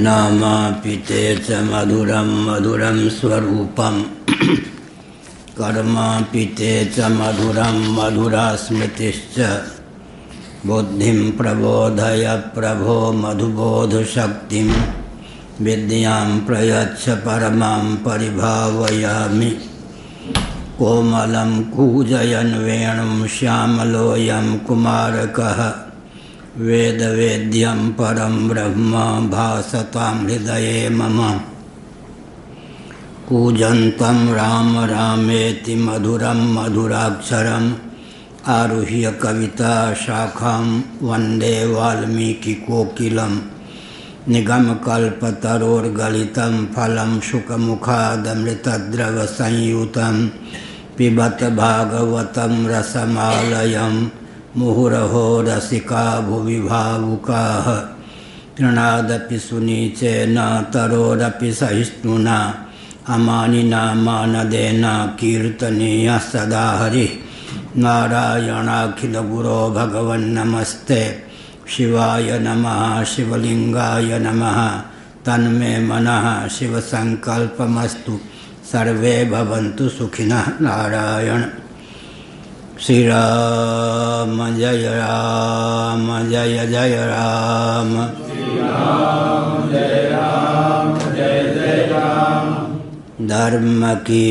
नामापिते च मधुरं मधुरं स्वरूपं कर्मापिते च मधुरं मधुरा स्मृतिश्च बुद्धिं प्रबोधय प्रभो मधुबोधशक्तिं विद्यां प्रयच्छ परमां परिभावयामि। कोमलं कूजयन् वेणुं श्यामलोऽयं कुमारकः वेदवेद्यं परं ब्रह्म भासतां हृदये मम। कूजन्तं राम रामेति मधुरं मधुराक्षरम् आरुह्य कविता शाखां वन्दे वाल्मीकिकोकिलं। निगमकल्पतरोर्गलितं फलं शुकमुखादमृतद्रवसंयुतं पिबत भागवतं रसमालयं मुहुरहो रसिका भुवि भावुकाः। तृणादपि सुनीचेन तरोरपि सहिष्णुना अमानिना मानदेन कीर्तनीयः सदा हरिः। नारायणाखिलगुरो भगवन्नमस्ते शिवाय नमः शिवलिंगाय नमः। तन्मे मनः शिवसंकल्पमस्तु सर्वे भवन्तु सुखिनः। नारायण। श्री राम जय जय राम। जय जय राम। धर्म की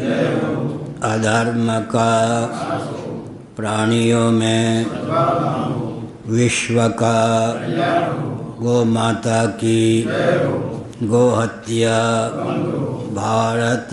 अधर्म का प्राणियों में विश्व का गौ माता की गौ हत्या भारत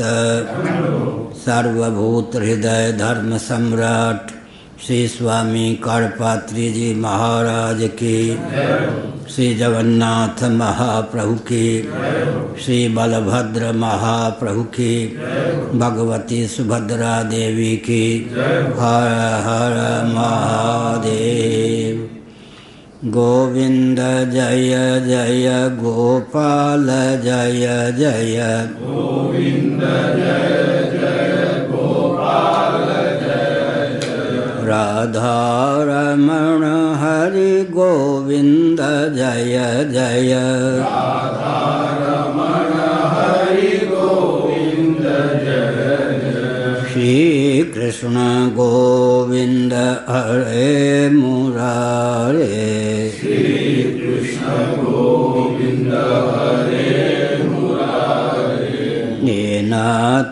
सर्वभूत हृदय धर्म सम्राट श्री स्वामी काड़पात्री जी महाराज की, श्री जगन्नाथ महाप्रभु की, श्री बलभद्र महाप्रभु की, भगवती सुभद्रा देवी की। हर हर महादेव। गोविंद जय जय गोपाल जय जय। गोविंद जय जय गोपाल जय जय। राधा रमण हरि गोविंद जय जय। राधा रमण हरि गोविंद जय जय। श्री कृष्ण गोविंद हरे मुरारे। श्री कृष्ण गोविंद हरे मुरारे। हे नाथ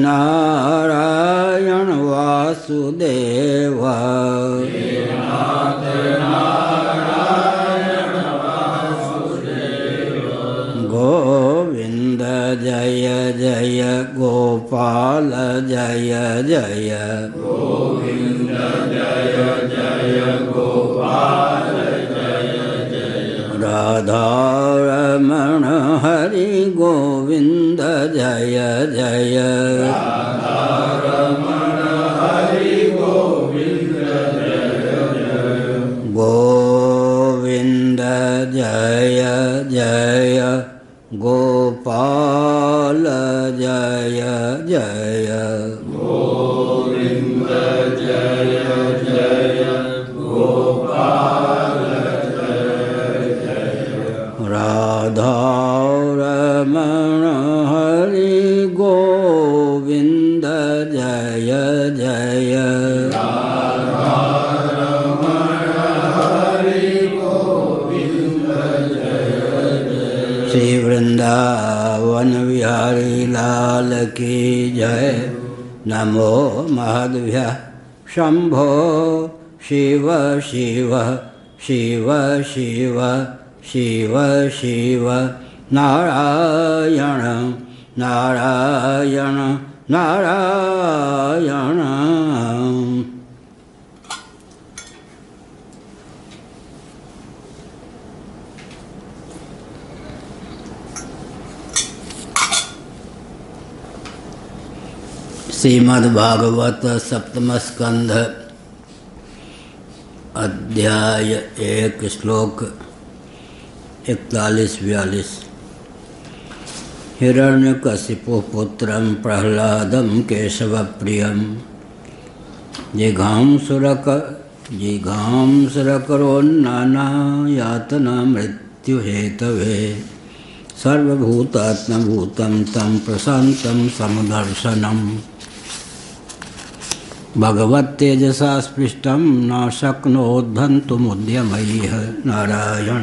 नारायण वासुदेव। हे नाथ नारायण वासुदेव। गोविंद जय जय गोपाल जय जय। गोविंद जय जय गोपाल जय जय। राधा रमण हरि गोविंद जय जय। राधा रमण हरि गोविंद जय जय। गोविंद जय जय गोपाल जय जय। गोविंद जय जय गोपाल जय जय। राधा रमण हरि गोविंद जय जय। राधा रमण हरि गोविंद जय जय। श्री वृंदावन विहारी लाल की जय। नमो महद्भ्यः शंभो शिव शिव शिव शिव शिव शिव नारायण नारायण नारायण। श्रीमद्भागवत सप्तम स्कंध अध्याय 1 श्लोक 41-42। हिरण्यकशिपुः पुत्रं प्रह्लादं केशवप्रियं जिघांसुरकरोन्नाना यातना मृत्युहेतवे सर्वभूतात्मभूतं तं प्रशान्तं समदर्शनम् भगवत्तेजसा स्पृष्टं न शक्नोद्भन्तुमुद्यमैः नारायण।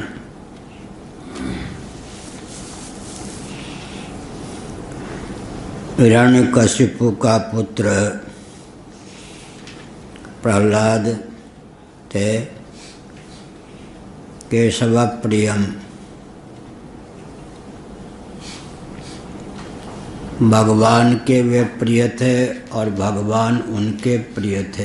हिरण्यकशिपु का पुत्र प्रहलाद थे। केशव प्रियम, भगवान के वे प्रिय थे और भगवान उनके प्रिय थे।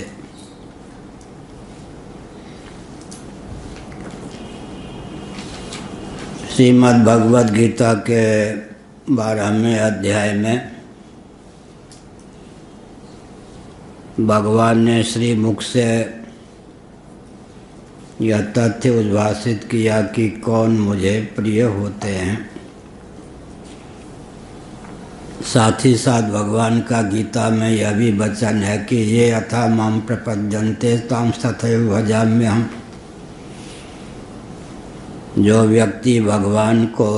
श्रीमद् भगवद गीता के 12वें अध्याय में भगवान ने श्री मुख से यह तथ्य उद्भाषित किया कि कौन मुझे प्रिय होते हैं। साथ ही साथ भगवान का गीता में यह भी वचन है कि ये यथा माम प्रपद्यन्ते तां तथैव भजाम्यहम्। जो व्यक्ति भगवान को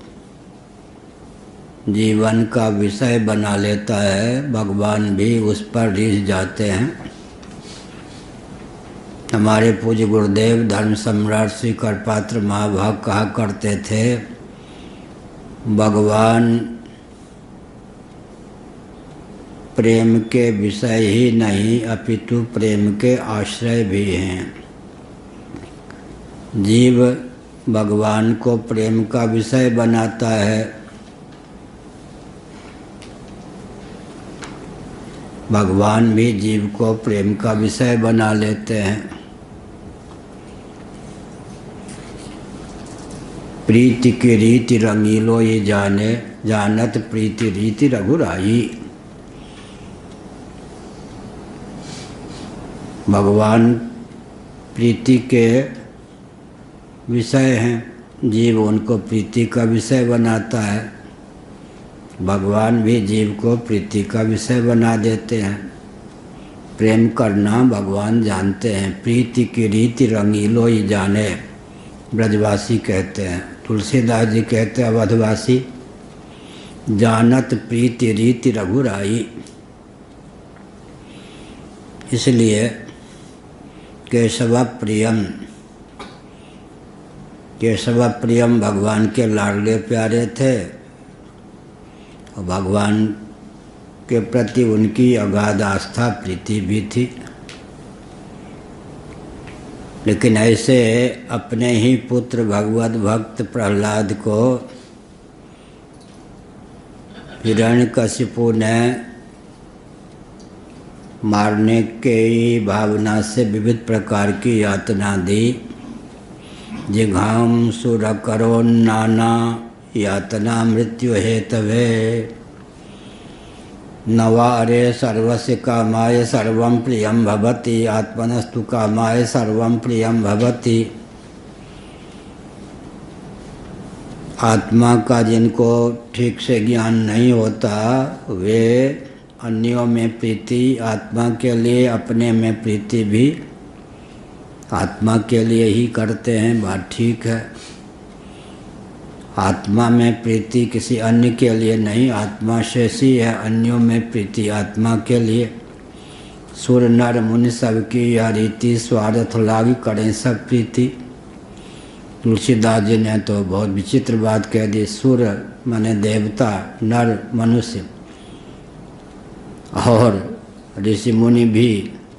जीवन का विषय बना लेता है, भगवान भी उस पर रीझ जाते हैं। हमारे पूज्य गुरुदेव धर्म सम्राट श्री करपात्र महाभाग कहा करते थे, भगवान प्रेम के विषय ही नहीं अपितु प्रेम के आश्रय भी हैं। जीव भगवान को प्रेम का विषय बनाता है, भगवान भी जीव को प्रेम का विषय बना लेते हैं। प्रीति की रीति रंगीलो ये जाने, जानत प्रीति रीति रघुराई। भगवान प्रीति के विषय हैं, जीव उनको प्रीति का विषय बनाता है। भगवान भी जीव को प्रीति का विषय बना देते हैं। प्रेम करना भगवान जानते हैं। प्रीति की रीति रंगीलो ही जाने, ब्रजवासी कहते हैं। तुलसीदास जी कहते हैं अवधवासी, जानत प्रीति रीति रघुराई। इसलिए केशव प्रियम, केशव प्रियम भगवान के लाडले प्यारे थे और भगवान के प्रति उनकी अगाध आस्था प्रीति भी थी। लेकिन ऐसे अपने ही पुत्र भगवत भक्त प्रहलाद को हिरण्यकशिपु ने मारने के भावना से विविध प्रकार की यातना दी। जिघाम सुर करो नाना यातना मृत्यु हेतवे, नवारे सर्वस्य कामाय सर्वं प्रियं भवति, आत्मनस्तु कामाय सर्वं प्रियं भवति। आत्मा का जिनको ठीक से ज्ञान नहीं होता, वे अन्यों में प्रीति, आत्मा के लिए अपने में प्रीति भी आत्मा के लिए ही करते हैं। बात ठीक है। आत्मा में प्रीति किसी अन्य के लिए नहीं, आत्मा शेषी है, अन्यों में प्रीति आत्मा के लिए। सुर नर मुनि सबकी यह रीति, स्वार्थ लाग करें सब प्रीति। तुलसीदास जी ने तो बहुत विचित्र बात कह दी। सुर माने देवता, नर मनुष्य और ऋषि मुनि भी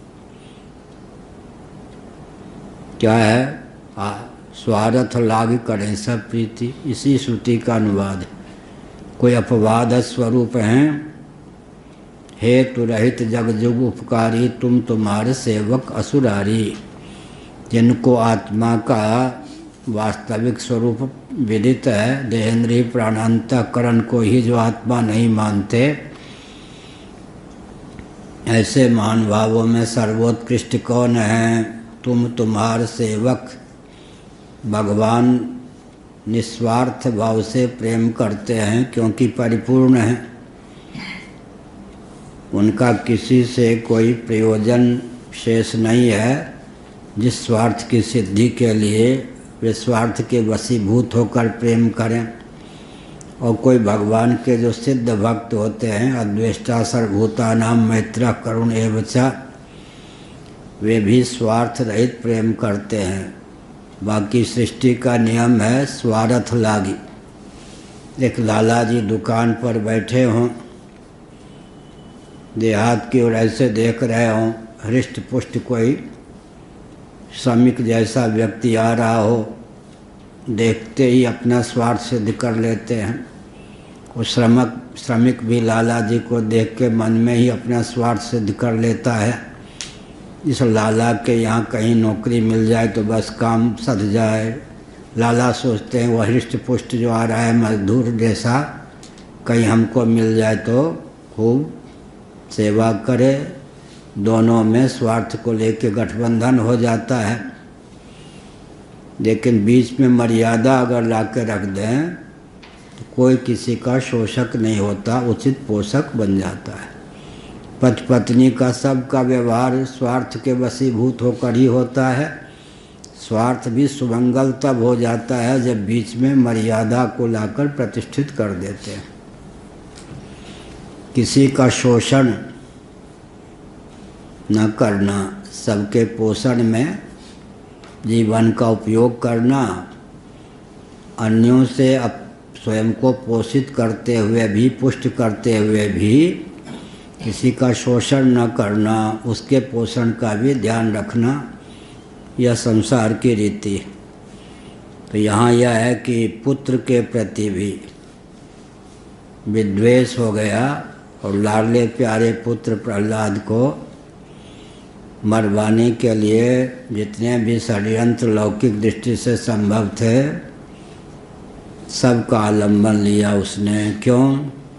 क्या है, स्वार्थ लाग करें सब प्रीति। इसी श्रुति का अनुवाद है। कोई अपवाद स्वरूप हैं। हेतु रहित जग जुग उपकारी, तुम तुम्हारे सेवक असुरारी। जिनको आत्मा का वास्तविक स्वरूप विदित है, देहेंद्रिय प्राणांतकरण को ही जो आत्मा नहीं मानते, ऐसे महानुभावों में सर्वोत्कृष्ट कौन है? तुम तुम्हारे सेवक। भगवान निस्वार्थ भाव से प्रेम करते हैं क्योंकि परिपूर्ण हैं। उनका किसी से कोई प्रयोजन शेष नहीं है। जिस स्वार्थ की सिद्धि के लिए वे स्वार्थ के वशीभूत होकर प्रेम करें, और कोई भगवान के जो सिद्ध भक्त होते हैं, अद्वेष्टा सर्वभूतानां मैत्रः करुण एव च, वे भी स्वार्थ रहित प्रेम करते हैं। बाकी सृष्टि का नियम है स्वार्थ लागी। एक लाला जी दुकान पर बैठे हों, देहात की ओर ऐसे देख रहे हों, हृष्ट पुष्ट कोई श्रमिक जैसा व्यक्ति आ रहा हो, देखते ही अपना स्वार्थ सिद्ध कर लेते हैं। वो श्रमिक भी लाला जी को देख के मन में ही अपना स्वार्थ सिद्ध कर लेता है। इस लाला के यहाँ कहीं नौकरी मिल जाए तो बस काम सध जाए। लाला सोचते हैं वह हृष्ट पुष्ट जो आ रहा है मजदूर जैसा, कहीं हमको मिल जाए तो खूब सेवा करे। दोनों में स्वार्थ को लेके गठबंधन हो जाता है। लेकिन बीच में मर्यादा अगर ला के रख दें तो कोई किसी का शोषक नहीं होता, उचित पोषक बन जाता है। पति पत्नी का सबका व्यवहार स्वार्थ के वशीभूत होकर ही होता है। स्वार्थ भी सुमंगल तब हो जाता है जब बीच में मर्यादा को लाकर प्रतिष्ठित कर देते हैं। किसी का शोषण न करना, सबके पोषण में जीवन का उपयोग करना, अन्यों से स्वयं को पोषित करते हुए भी, पुष्ट करते हुए भी किसी का शोषण न करना, उसके पोषण का भी ध्यान रखना, यह संसार की रीति है। तो यहाँ यह है कि पुत्र के प्रति भी विद्वेष हो गया और लाडले प्यारे पुत्र प्रहलाद को मरवाने के लिए जितने भी षड्यंत्र लौकिक दृष्टि से संभव थे सबका आलम्बन लिया उसने। क्यों?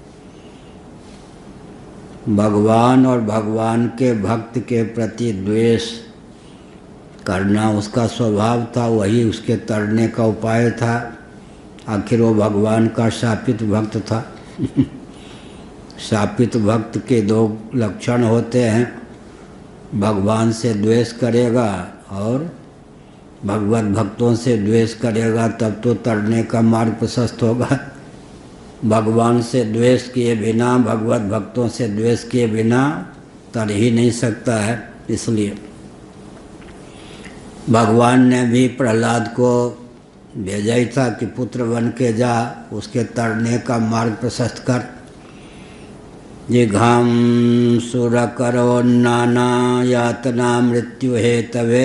भगवान और भगवान के भक्त के प्रति द्वेष करना उसका स्वभाव था, वही उसके तरने का उपाय था। आखिर वो भगवान का शापित भक्त था। शापित भक्त के दो लक्षण होते हैं, भगवान से द्वेष करेगा और भगवत भक्तों से द्वेष करेगा, तब तो तरने का मार्ग प्रशस्त होगा। भगवान से द्वेष किए बिना, भगवत भक्तों से द्वेष किए बिना तर ही नहीं सकता है। इसलिए भगवान ने भी प्रहलाद को भेजा ही था कि पुत्र बन के जा, उसके तरने का मार्ग प्रशस्त कर। जिघाम सुर करो नाना यातना मृत्यु हेतवे।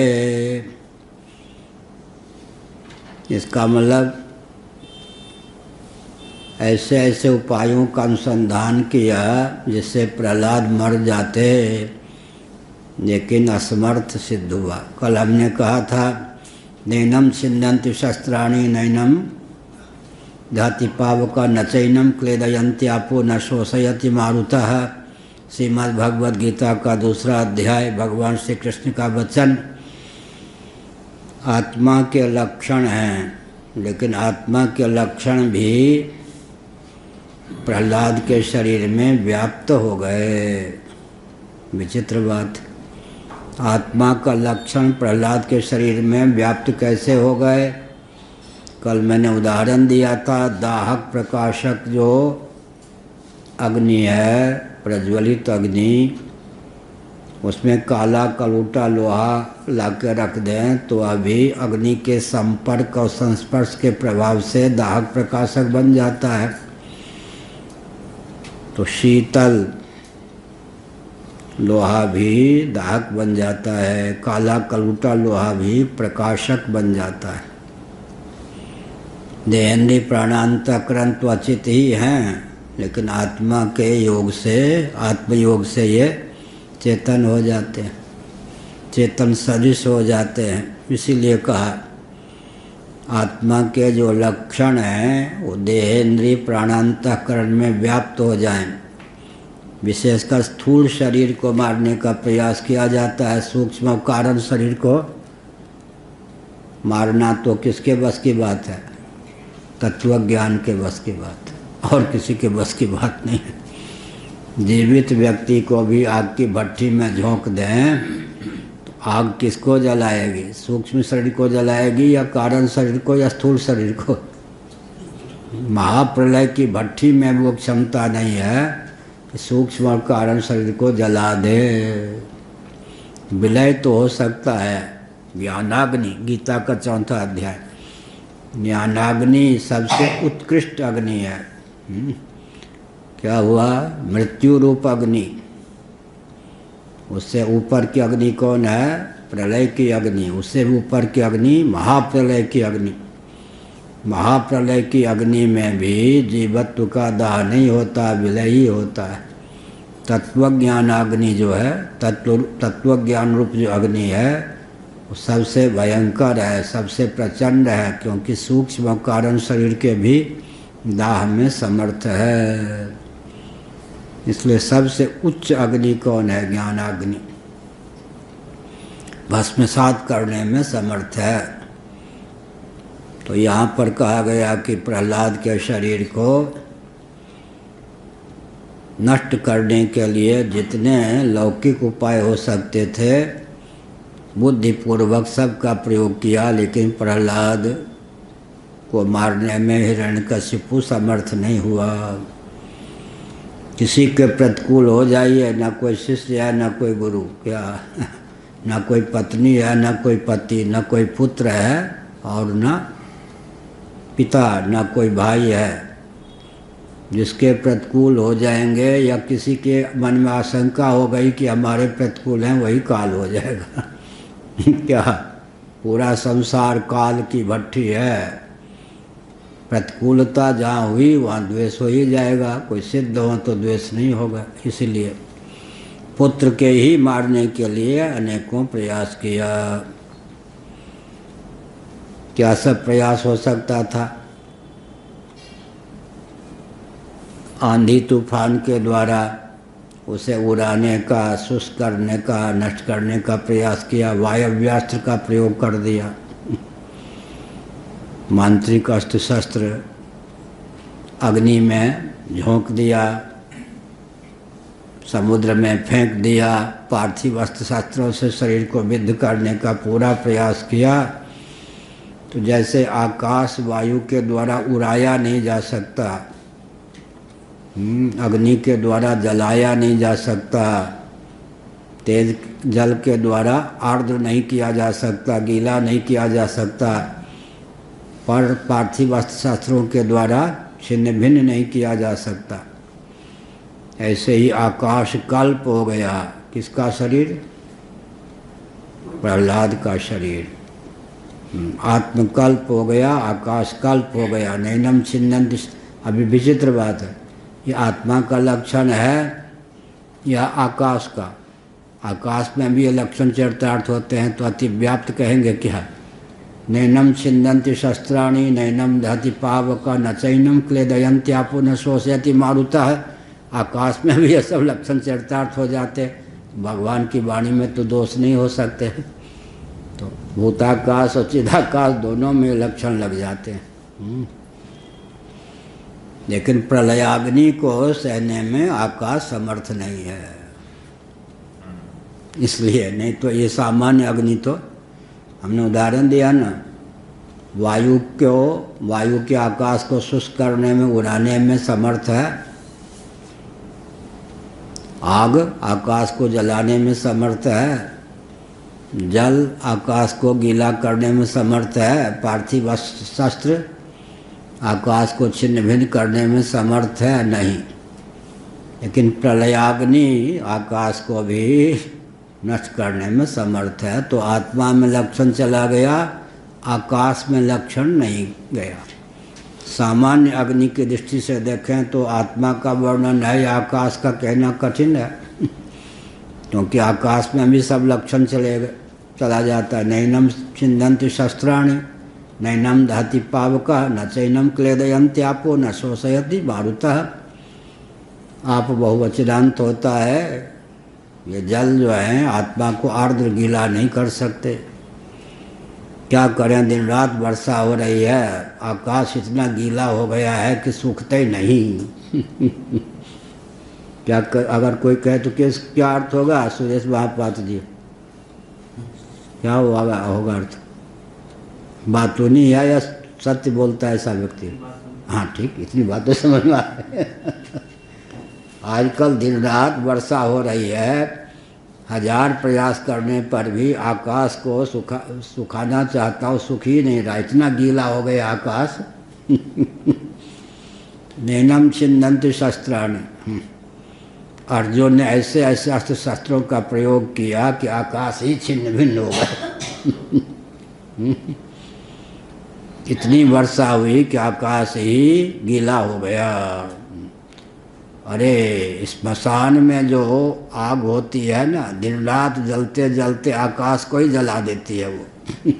इसका मतलब ऐसे ऐसे उपायों का अनुसंधान किया जिससे प्रहलाद मर जाते, लेकिन असमर्थ सिद्ध हुआ। कल हमने कहा था नैनम छिन्दन्ति शस्त्राणि नैनम धाति पावका न चैनम क्लेदयन्ति आपो न शोषयति मारुतः। श्रीमद् भगवद गीता का दूसरा अध्याय, भगवान श्री कृष्ण का वचन। आत्मा के लक्षण हैं, लेकिन आत्मा के लक्षण भी प्रहलाद के शरीर में व्याप्त हो गए। विचित्र बात, आत्मा का लक्षण प्रहलाद के शरीर में व्याप्त कैसे हो गए? कल मैंने उदाहरण दिया था, दाहक प्रकाशक जो अग्नि है, प्रज्वलित अग्नि, उसमें काला कलूटा लोहा लाकर रख दें तो अभी अग्नि के संपर्क और संस्पर्श के प्रभाव से दाहक प्रकाशक बन जाता है। तो शीतल लोहा भी दाहक बन जाता है, काला कलूटा लोहा भी प्रकाशक बन जाता है। देहेंद्रिय प्राणांतकरण त्वचित ही हैं, लेकिन आत्मा के योग से, आत्मयोग से ये चेतन हो जाते हैं, चेतन सदृश हो जाते हैं। इसीलिए कहा आत्मा के जो लक्षण हैं वो देहेंद्रिय प्राणांतकरण में व्याप्त हो जाएं। विशेषकर स्थूल शरीर को मारने का प्रयास किया जाता है, सूक्ष्म कारण शरीर को मारना तो किसके बस की बात है? तत्वज्ञान के बस की बात है, और किसी के बस की बात नहीं है। जीवित व्यक्ति को भी आग की भट्टी में झोंक दें तो आग किसको जलाएगी? सूक्ष्म शरीर को जलाएगी या कारण शरीर को या स्थूल शरीर को? महाप्रलय की भट्ठी में वो क्षमता नहीं है कि सूक्ष्म कारण शरीर को जला दे। विलय तो हो सकता है। ज्ञानाग्नि, गीता का 4वां अध्याय, ज्ञानाग्नि सबसे उत्कृष्ट अग्नि है। क्या हुआ? मृत्यु रूप अग्नि। उससे ऊपर की अग्नि कौन है? प्रलय की अग्नि। उससे ऊपर की अग्नि महाप्रलय की अग्नि। महाप्रलय की अग्नि में भी जीवत्व का दाह नहीं होता, विलय ही होता है। तत्वज्ञान अग्नि जो है, तत्वज्ञान रूप जो अग्नि है, वो सबसे भयंकर है, सबसे प्रचंड है, क्योंकि सूक्ष्म कारण शरीर के भी दाह में समर्थ है। इसलिए सबसे उच्च अग्नि कौन है? ज्ञानाग्नि। भस्मसात करने में समर्थ है। तो यहाँ पर कहा गया कि प्रहलाद के शरीर को नष्ट करने के लिए जितने लौकिक उपाय हो सकते थे बुद्धिपूर्वक सबका प्रयोग किया, लेकिन प्रहलाद को मारने में हिरण्यकशिपु समर्थ नहीं हुआ। किसी के प्रतिकूल हो जाइए, ना कोई शिष्य है, ना कोई गुरु, क्या ना कोई पत्नी है, ना कोई पति, ना कोई पुत्र है, और ना पिता, ना कोई भाई है। जिसके प्रतिकूल हो जाएंगे या किसी के मन में आशंका हो गई कि हमारे प्रतिकूल हैं, वही काल हो जाएगा। क्या पूरा संसार काल की भट्ठी है। प्रतिकूलता जहाँ हुई वहाँ द्वेष हो ही जाएगा। कोई सिद्ध हो तो द्वेष नहीं होगा। इसलिए पुत्र के ही मारने के लिए अनेकों प्रयास किया। क्या सब प्रयास हो सकता था? आंधी तूफान के द्वारा उसे उड़ाने का, शुष्क करने का, नष्ट करने का प्रयास किया। वायव्यास्त्र का प्रयोग कर दिया। मांत्रिक अस्त्र शस्त्र अग्नि में झोंक दिया, समुद्र में फेंक दिया। पार्थिव अस्त्र शस्त्रों से शरीर को विद्ध करने का पूरा प्रयास किया। तो जैसे आकाश वायु के द्वारा उड़ाया नहीं जा सकता, अग्नि के द्वारा जलाया नहीं जा सकता, तेज जल के द्वारा आर्द्र नहीं किया जा सकता, गीला नहीं किया जा सकता, पर पार्थिव अस्त्र शस्त्रों के द्वारा छिन्न भिन्न नहीं किया जा सकता। ऐसे ही आकाश कल्प हो गया। किसका शरीर? प्रहलाद का शरीर। आत्मकल्प हो गया, आकाश कल्प हो गया। नैनम छिन्नन्ति। अभी विचित्र बात है, ये आत्मा का लक्षण है या आकाश का? आकाश में भी ये लक्षण चरितार्थ होते हैं, तो अतिव्याप्त कहेंगे क्या? नैनम छिन्नन्ति शस्त्राणि नैनम दहति पावक न चैनम क्लेदयन्त्यापो न शोषयति मारुतः। आकाश में भी ये सब लक्षण चरितार्थ हो जाते। भगवान की वाणी में तो दोष नहीं हो सकते। तो भूताकाश और चिदाकाश दोनों में लक्षण लग जाते हैं। लेकिन प्रलयाग्नि को सहने में आकाश समर्थ नहीं है। इसलिए, नहीं तो ये सामान्य अग्नि तो हमने उदाहरण दिया ना, वायु के आकाश को शुष्क करने में, उड़ाने में समर्थ है। आग आकाश को जलाने में समर्थ है। जल आकाश को गीला करने में समर्थ है। पार्थिव शस्त्र आकाश को छिन्न भिन्न करने में समर्थ है नहीं। लेकिन प्रलयाग्नि आकाश को भी नष्ट करने में समर्थ है। तो आत्मा में लक्षण चला गया, आकाश में लक्षण नहीं गया। सामान्य अग्नि की दृष्टि से देखें तो आत्मा का वर्णन है, आकाश का कहना कठिन है। क्योंकि आकाश में भी सब लक्षण चला जाता है। नैनम छिन्दन्ति शस्त्राणि नैनम दहति पावकः न चैनम क्लेदयन्त्यापो न शोषयति मारुतः। आप बहुवचनांत होता है। ये जल जो है आत्मा को आर्द्र गीला नहीं कर सकते। क्या करें, दिन रात वर्षा हो रही है, आकाश इतना गीला हो गया है कि सूखते ही नहीं। अगर कोई कहे तो क्या अर्थ होगा? सुरेश महापात्र जी, क्या होगा अर्थ? बात तो नहीं है या सत्य बोलता है ऐसा व्यक्ति? हाँ ठीक, इतनी बात तो समझ में आ रही है। आजकल दिन रात वर्षा हो रही है, हजार प्रयास करने पर भी आकाश को सुखाना चाहता हूँ, सुख ही नहीं रहा, इतना गीला हो गया आकाश। नैनम छिन्दन्ति शस्त्राणि। अर्जुन ने ऐसे ऐसे अस्त्र शस्त्रों का प्रयोग किया कि आकाश ही छिन्न भिन्न हो गया। इतनी वर्षा हुई कि आकाश ही गीला हो गया। अरे स्मशान में जो आग होती है ना, दिन रात जलते जलते आकाश को ही जला देती है वो।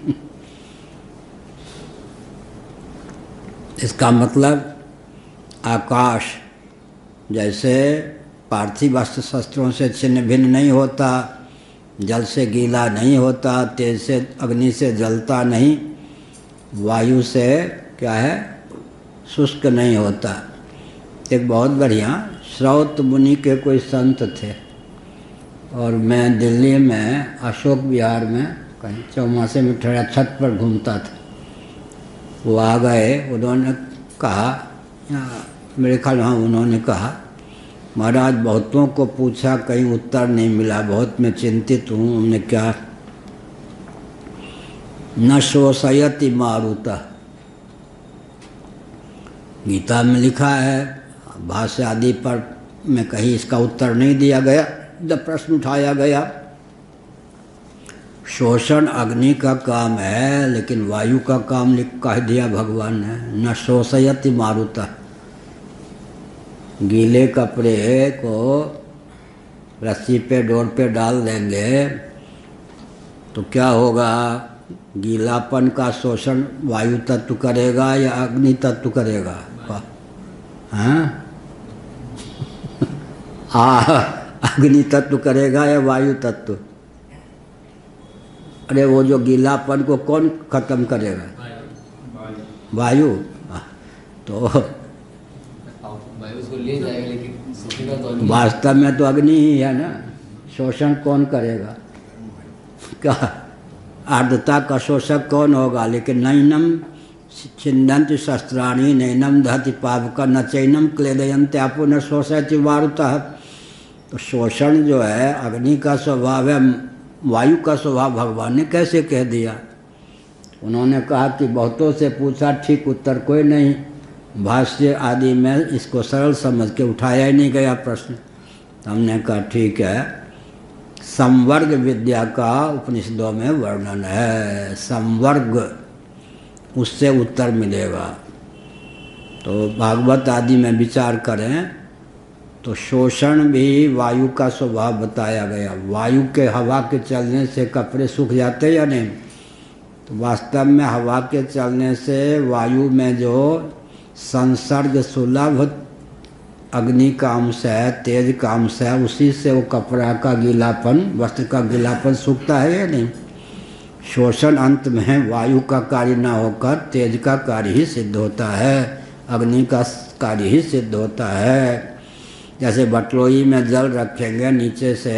इसका मतलब आकाश जैसे पार्थिव अस्त्र शस्त्रों से छिन्न भिन्न नहीं होता, जल से गीला नहीं होता, तेज से अग्नि से जलता नहीं, वायु से क्या है शुष्क नहीं होता। एक बहुत बढ़िया श्रौत मुनि के कोई संत थे, और मैं दिल्ली में अशोक विहार में कहीं चौमासे में ठहरा छत पर घूमता था। वो आ गए, उन्होंने कहा, मेरे ख्याल हाँ उन्होंने कहा, महाराज बहुतों को पूछा कहीं उत्तर नहीं मिला, बहुत मैं चिंतित हूँ। हमने क्या, न शोषयति मारुतः, गीता में लिखा है, भाष्य आदि पर में कहीं इसका उत्तर नहीं दिया गया। जब प्रश्न उठाया गया, शोषण अग्नि का काम है, लेकिन वायु का काम कह दिया भगवान ने, न शोषयति मारुतः। गीले कपड़े को रस्सी पे डोर पे डाल देंगे तो क्या होगा, गीलापन का शोषण वायु तत्व करेगा या अग्नि तत्व करेगा? हाँ अग्नि तत्व करेगा या वायु तत्व? अरे वो जो गीलापन को कौन खत्म करेगा? वायु। तो उसको ले जाएगा, लेकिन सोचेगा तो अग्नि। वास्तव में तो अग्नि ही है ना, शोषण कौन करेगा? क्या आर्द्रता का शोषक कौन होगा? लेकिन नैनम छिन्दन्ति शस्त्राणि नैनम दहति पावका न चैनम क्लेदयन्ति आपो न शोषयति मारुतः। तो शोषण जो है अग्नि का स्वभाव है, वायु का स्वभाव भगवान ने कैसे कह दिया? उन्होंने कहा कि बहुतों से पूछा, ठीक उत्तर कोई नहीं, भाष्य आदि में इसको सरल समझ के उठाया ही नहीं गया प्रश्न। हमने कहा ठीक है, संवर्ग विद्या का उपनिषदों में वर्णन है, संवर्ग, उससे उत्तर मिलेगा। तो भागवत आदि में विचार करें तो शोषण भी वायु का स्वभाव बताया गया। वायु के हवा के चलने से कपड़े सूख जाते या नहीं? तो वास्तव में हवा के चलने से वायु में जो संसर्ग सुलभ अग्नि का अंश है, तेज का अंश है, उसी से वो कपड़ा का गीलापन, वस्त्र का गीलापन सूखता है या नहीं? शोषण अंत में वायु का कार्य न होकर तेज का कार्य ही सिद्ध होता है, अग्नि का कार्य ही सिद्ध होता है। जैसे बटलोई में जल रखेंगे, नीचे से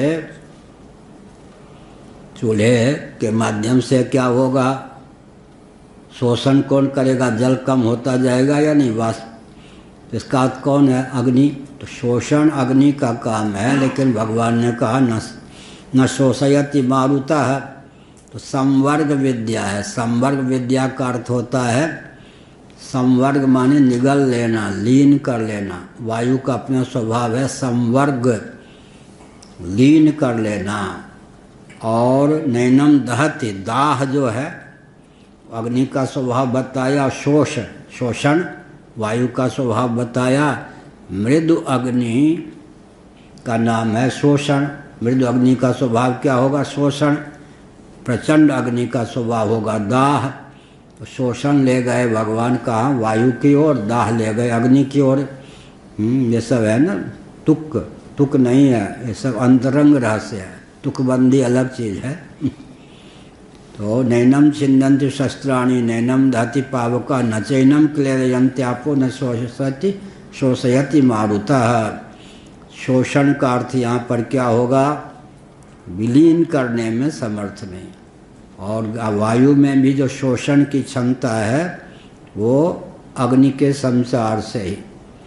चूल्हे के माध्यम से क्या होगा, शोषण कौन करेगा? जल कम होता जाएगा या नहीं? वास्तव इसका अर्थ कौन है? अग्नि। तो शोषण अग्नि का काम है, लेकिन भगवान ने कहा न शोषयति मारुतः है। तो संवर्ग विद्या है। संवर्ग विद्या का अर्थ होता है, संवर्ग माने निगल लेना, लीन कर लेना। वायु का अपना स्वभाव है संवर्ग, लीन कर लेना। और नैनम दहति, दाह जो है अग्नि का स्वभाव बताया, शोषण वायु का स्वभाव बताया। मृदु अग्नि का नाम है शोषण। मृदु अग्नि का स्वभाव क्या होगा? शोषण। प्रचंड अग्नि का स्वभाव होगा दाह। तो शोषण ले गए भगवान कहाँ? वायु की ओर, दाह ले गए अग्नि की ओर। ये सब है ना तुक नहीं है, ये सब अंतरंग रहस्य है। तुकबंदी अलग चीज़ है। तो नैनम छिन्दन्ति शस्त्राणि नैनम दहति पावका न चैनम क्लेदयन्ति आपो न शोषयति मारुतः। शोषण का अर्थ यहाँ पर क्या होगा? विलीन करने में समर्थ नहीं। और वायु में भी जो शोषण की क्षमता है वो अग्नि के संसार से ही।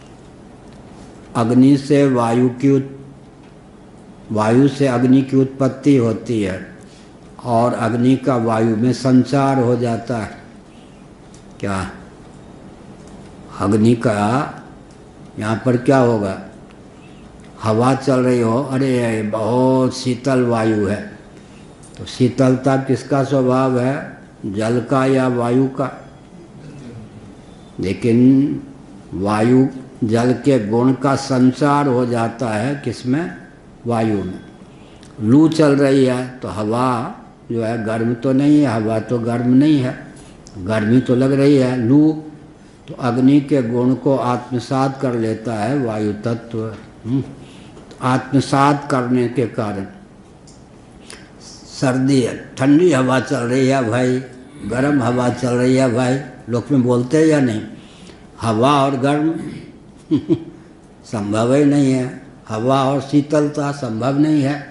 अग्नि से वायु से अग्नि की उत्पत्ति होती है और अग्नि का वायु में संचार हो जाता है। क्या अग्नि का यहाँ पर क्या होगा? हवा चल रही हो, अरे बहुत शीतल वायु है, तो शीतलता किसका स्वभाव है? जल का या वायु का? लेकिन वायु जल के गुण का संचार हो जाता है किसमें? वायु में। लू चल रही है तो हवा जो है गर्म तो नहीं है, हवा तो गर्म नहीं है, गर्मी तो लग रही है। लू तो अग्नि के गुण को आत्मसात कर लेता है वायु तत्व। आत्मसात करने के कारण सर्दी है, ठंडी हवा चल रही है भाई, गर्म हवा चल रही है भाई, लोग में बोलते हैं या नहीं? हवा और गर्म संभव ही नहीं है, हवा और शीतलता संभव नहीं है।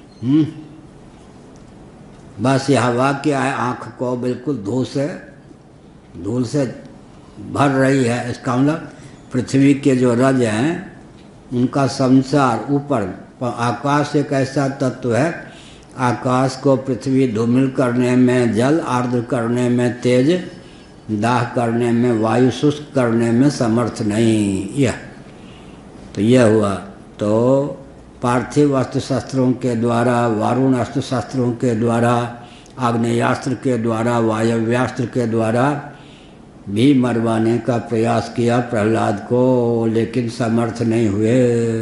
बस ये हवा क्या है, आँख को बिल्कुल धूल से भर रही है। इसका मतलब पृथ्वी के जो रज हैं उनका संसार ऊपर। आकाश एक ऐसा तत्व है, आकाश को पृथ्वी धूमिल करने में, जल आर्द्र करने में तेज, दाह करने में, वायु शुष्क करने में समर्थ नहीं। यह तो यह हुआ। तो पार्थिव अस्त्र शस्त्रों के द्वारा, वारुण अस्त्र शस्त्रों के द्वारा, आग्नेयास्त्र के द्वारा, वायव्यास्त्र के द्वारा भी मरवाने का प्रयास किया प्रहलाद को, लेकिन समर्थ नहीं हुए।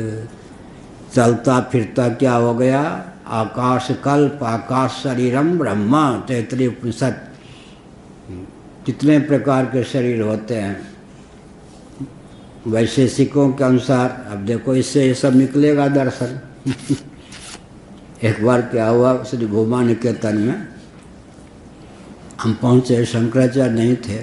चलता फिरता क्या हो गया? आकाश कल्प, आकाश शरीरम ब्रह्मा, तैत्तरीय उपनिषद। कितने प्रकार के शरीर होते हैं वैशेषिकों के अनुसार। अब देखो इससे ये सब निकलेगा दर्शन। एक बार क्या हुआ, श्री घूमा निकेतन में हम पहुँचे, शंकराचार्य नहीं थे।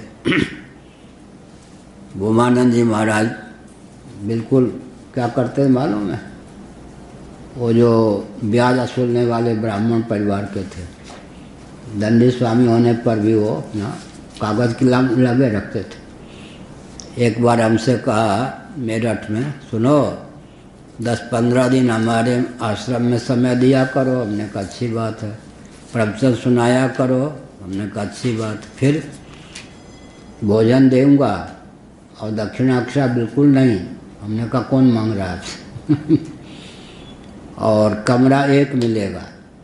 घूमानंद जी महाराज बिल्कुल क्या करते हैं मालूम है? वो जो ब्याज असूलने वाले ब्राह्मण परिवार के थे, दंडी स्वामी होने पर भी वो ना कागज़ की लगे रखते थे। एक बार हमसे कहा मेरठ में, सुनो 10-15 दिन हमारे आश्रम में समय दिया करो। हमने कहा अच्छी बात है। प्रवचन सुनाया करो। हमने कहा अच्छी बात। फिर भोजन देऊँगा और दक्षिणाक्षा बिल्कुल नहीं। हमने कहा कौन मांग रहा है? और कमरा एक मिलेगा,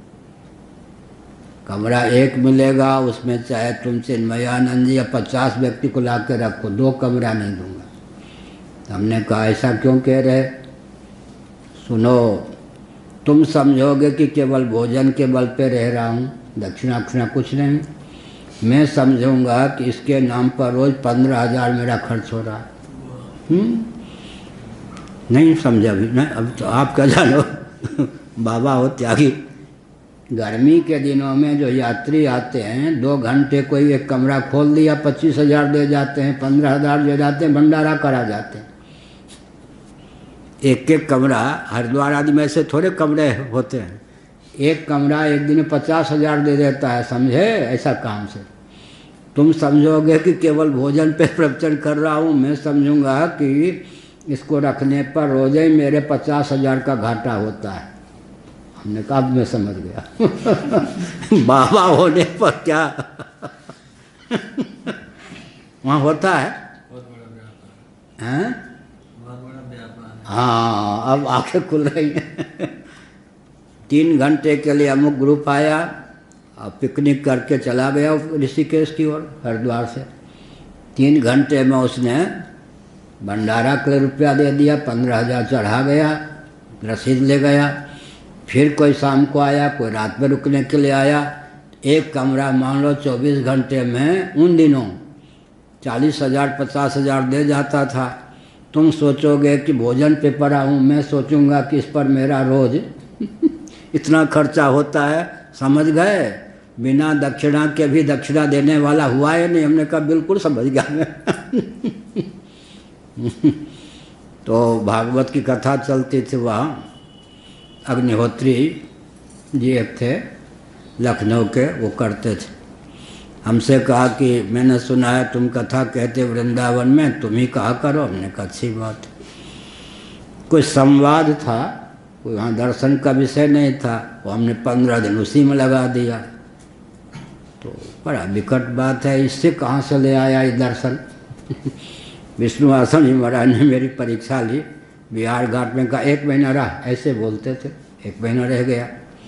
कमरा एक मिलेगा, उसमें चाहे तुम चिन्मयानंद जी या 50 व्यक्ति को ला के रखो, 2 कमरा नहीं दूंगा। हमने कहा ऐसा क्यों कह रहे? सुनो, तुम समझोगे कि केवल भोजन के बल पे रह रहा हूँ, दक्षिणाक्षिणा कुछ नहीं। मैं समझूंगा कि इसके नाम पर रोज 15,000 मेरा खर्च हो रहा है। नहीं समझा भी नहीं। अब तो आप क्या जानो, बाबा हो त्यागी। गर्मी के दिनों में जो यात्री आते हैं, 2 घंटे कोई एक कमरा खोल दिया, 25,000 दे जाते हैं, 15,000 दे जाते हैं, भंडारा करा जाते हैं। एक कमरा, हरिद्वार आदि में ऐसे थोड़े कमरे होते हैं। एक कमरा एक दिन में 50,000 दे देता है, समझे? ऐसा काम से तुम समझोगे कि केवल भोजन पे प्रवचन कर रहा हूँ। मैं समझूंगा कि इसको रखने पर रोज ही मेरे 50,000 का घाटा होता है। हमने कहा मैं समझ गया। बाबा होने पर क्या वहाँ होता है? हैं? हाँ, अब आंखें खुल रही हैं। 3 घंटे के लिए अमुक ग्रुप आया और पिकनिक करके चला गया ऋषिकेश की ओर, हरिद्वार से। 3 घंटे में उसने भंडारा के लिए रुपया दे दिया, 15,000 चढ़ा गया, रसीद ले गया। फिर कोई शाम को आया, कोई रात में रुकने के लिए आया। एक कमरा मान लो 24 घंटे में उन दिनों 40,000 50,000 दे जाता था। तुम सोचोगे कि भोजन पे पड़ा हूँ, मैं सोचूंगा कि इस पर मेरा रोज इतना खर्चा होता है। समझ गए? बिना दक्षिणा के भी दक्षिणा देने वाला हुआ है नहीं। हमने कहा बिल्कुल समझ गया मैं। तो भागवत की कथा चलती थी वहाँ। अग्निहोत्री जी एक थे लखनऊ के, वो करते थे। हमसे कहा कि मैंने सुना है तुम कथा कहते वृंदावन में, तुम ही कहा करो। हमने कहा अच्छी बात। कोई संवाद था, कोई वहाँ दर्शन का विषय नहीं था, वो हमने 15 दिन उसी में लगा दिया। तो बड़ा विकट बात है, इससे कहाँ से ले आया ये दर्शन। विष्णु आश्रम जी महाराज ने मेरी परीक्षा ली, बिहार घाट में कहा 1 महीना रहा, ऐसे बोलते थे, 1 महीना रह गया।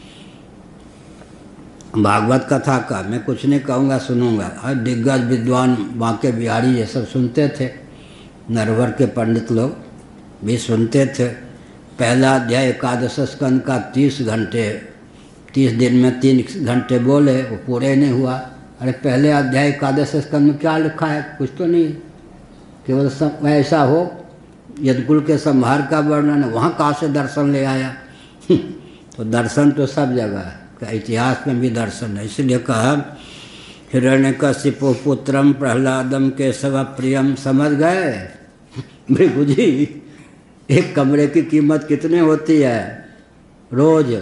भागवत कथा का मैं कुछ नहीं कहूँगा, सुनूंगा। और दिग्गज विद्वान बांके बिहारी ये सब सुनते थे, नरवर के पंडित लोग भी सुनते थे। पहला अध्याय एकादश स्कंद का 30 घंटे, 30 दिन में 3 घंटे बोले, वो पूरे नहीं हुआ। अरे पहले अध्याय एकादश स्कंद में क्या लिखा है, कुछ तो नहीं, केवल ऐसा हो यदकुल के संहार का वर्णन है, वहाँ कहाँ से दर्शन ले आया। तो दर्शन तो सब जगह है, इतिहास में भी दर्शन है। इसलिए कहा हिरण्यकशिपु पुत्रम प्रहलादम केशव प्रियम। समझ गए भृगु जी, एक कमरे की कीमत कितने होती है रोज?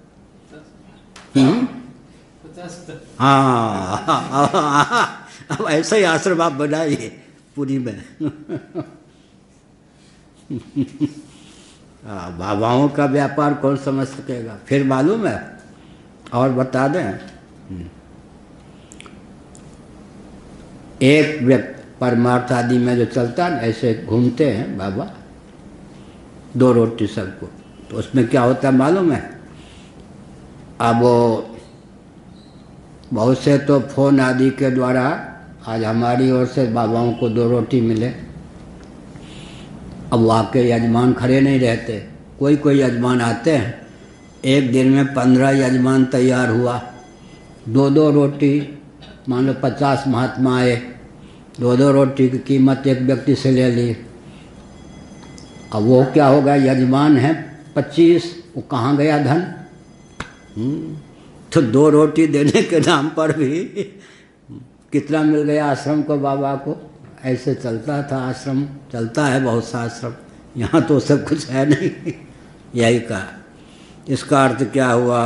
हाँ, अब ऐसा ही आश्रम आप बनाइए पुरी में। बाबाओं का व्यापार कौन समझ सकेगा। फिर मालूम है और बता दें, एक व्यक्ति परमार्थ आदि में जो चलता है, ऐसे घूमते हैं बाबा, 2 रोटी सबको, तो उसमें क्या होता है मालूम है? अब वो बहुत से तो फोन आदि के द्वारा आज हमारी ओर से बाबाओं को 2 रोटी मिले। अब वाकई यजमान खड़े नहीं रहते, कोई कोई यजमान आते हैं, एक दिन में 15 यजमान तैयार हुआ, 2-2 रोटी, मान लो 50 महात्मा आए, 2-2 रोटी की कीमत एक व्यक्ति से ले ली। अब वो क्या होगा, यजमान है 25, वो कहाँ गया धन? तो 2 रोटी देने के नाम पर भी कितना मिल गया आश्रम को, बाबा को। ऐसे चलता था आश्रम, चलता है बहुत सा आश्रम, यहाँ तो सब कुछ है नहीं। यही कहा। इसका अर्थ क्या हुआ?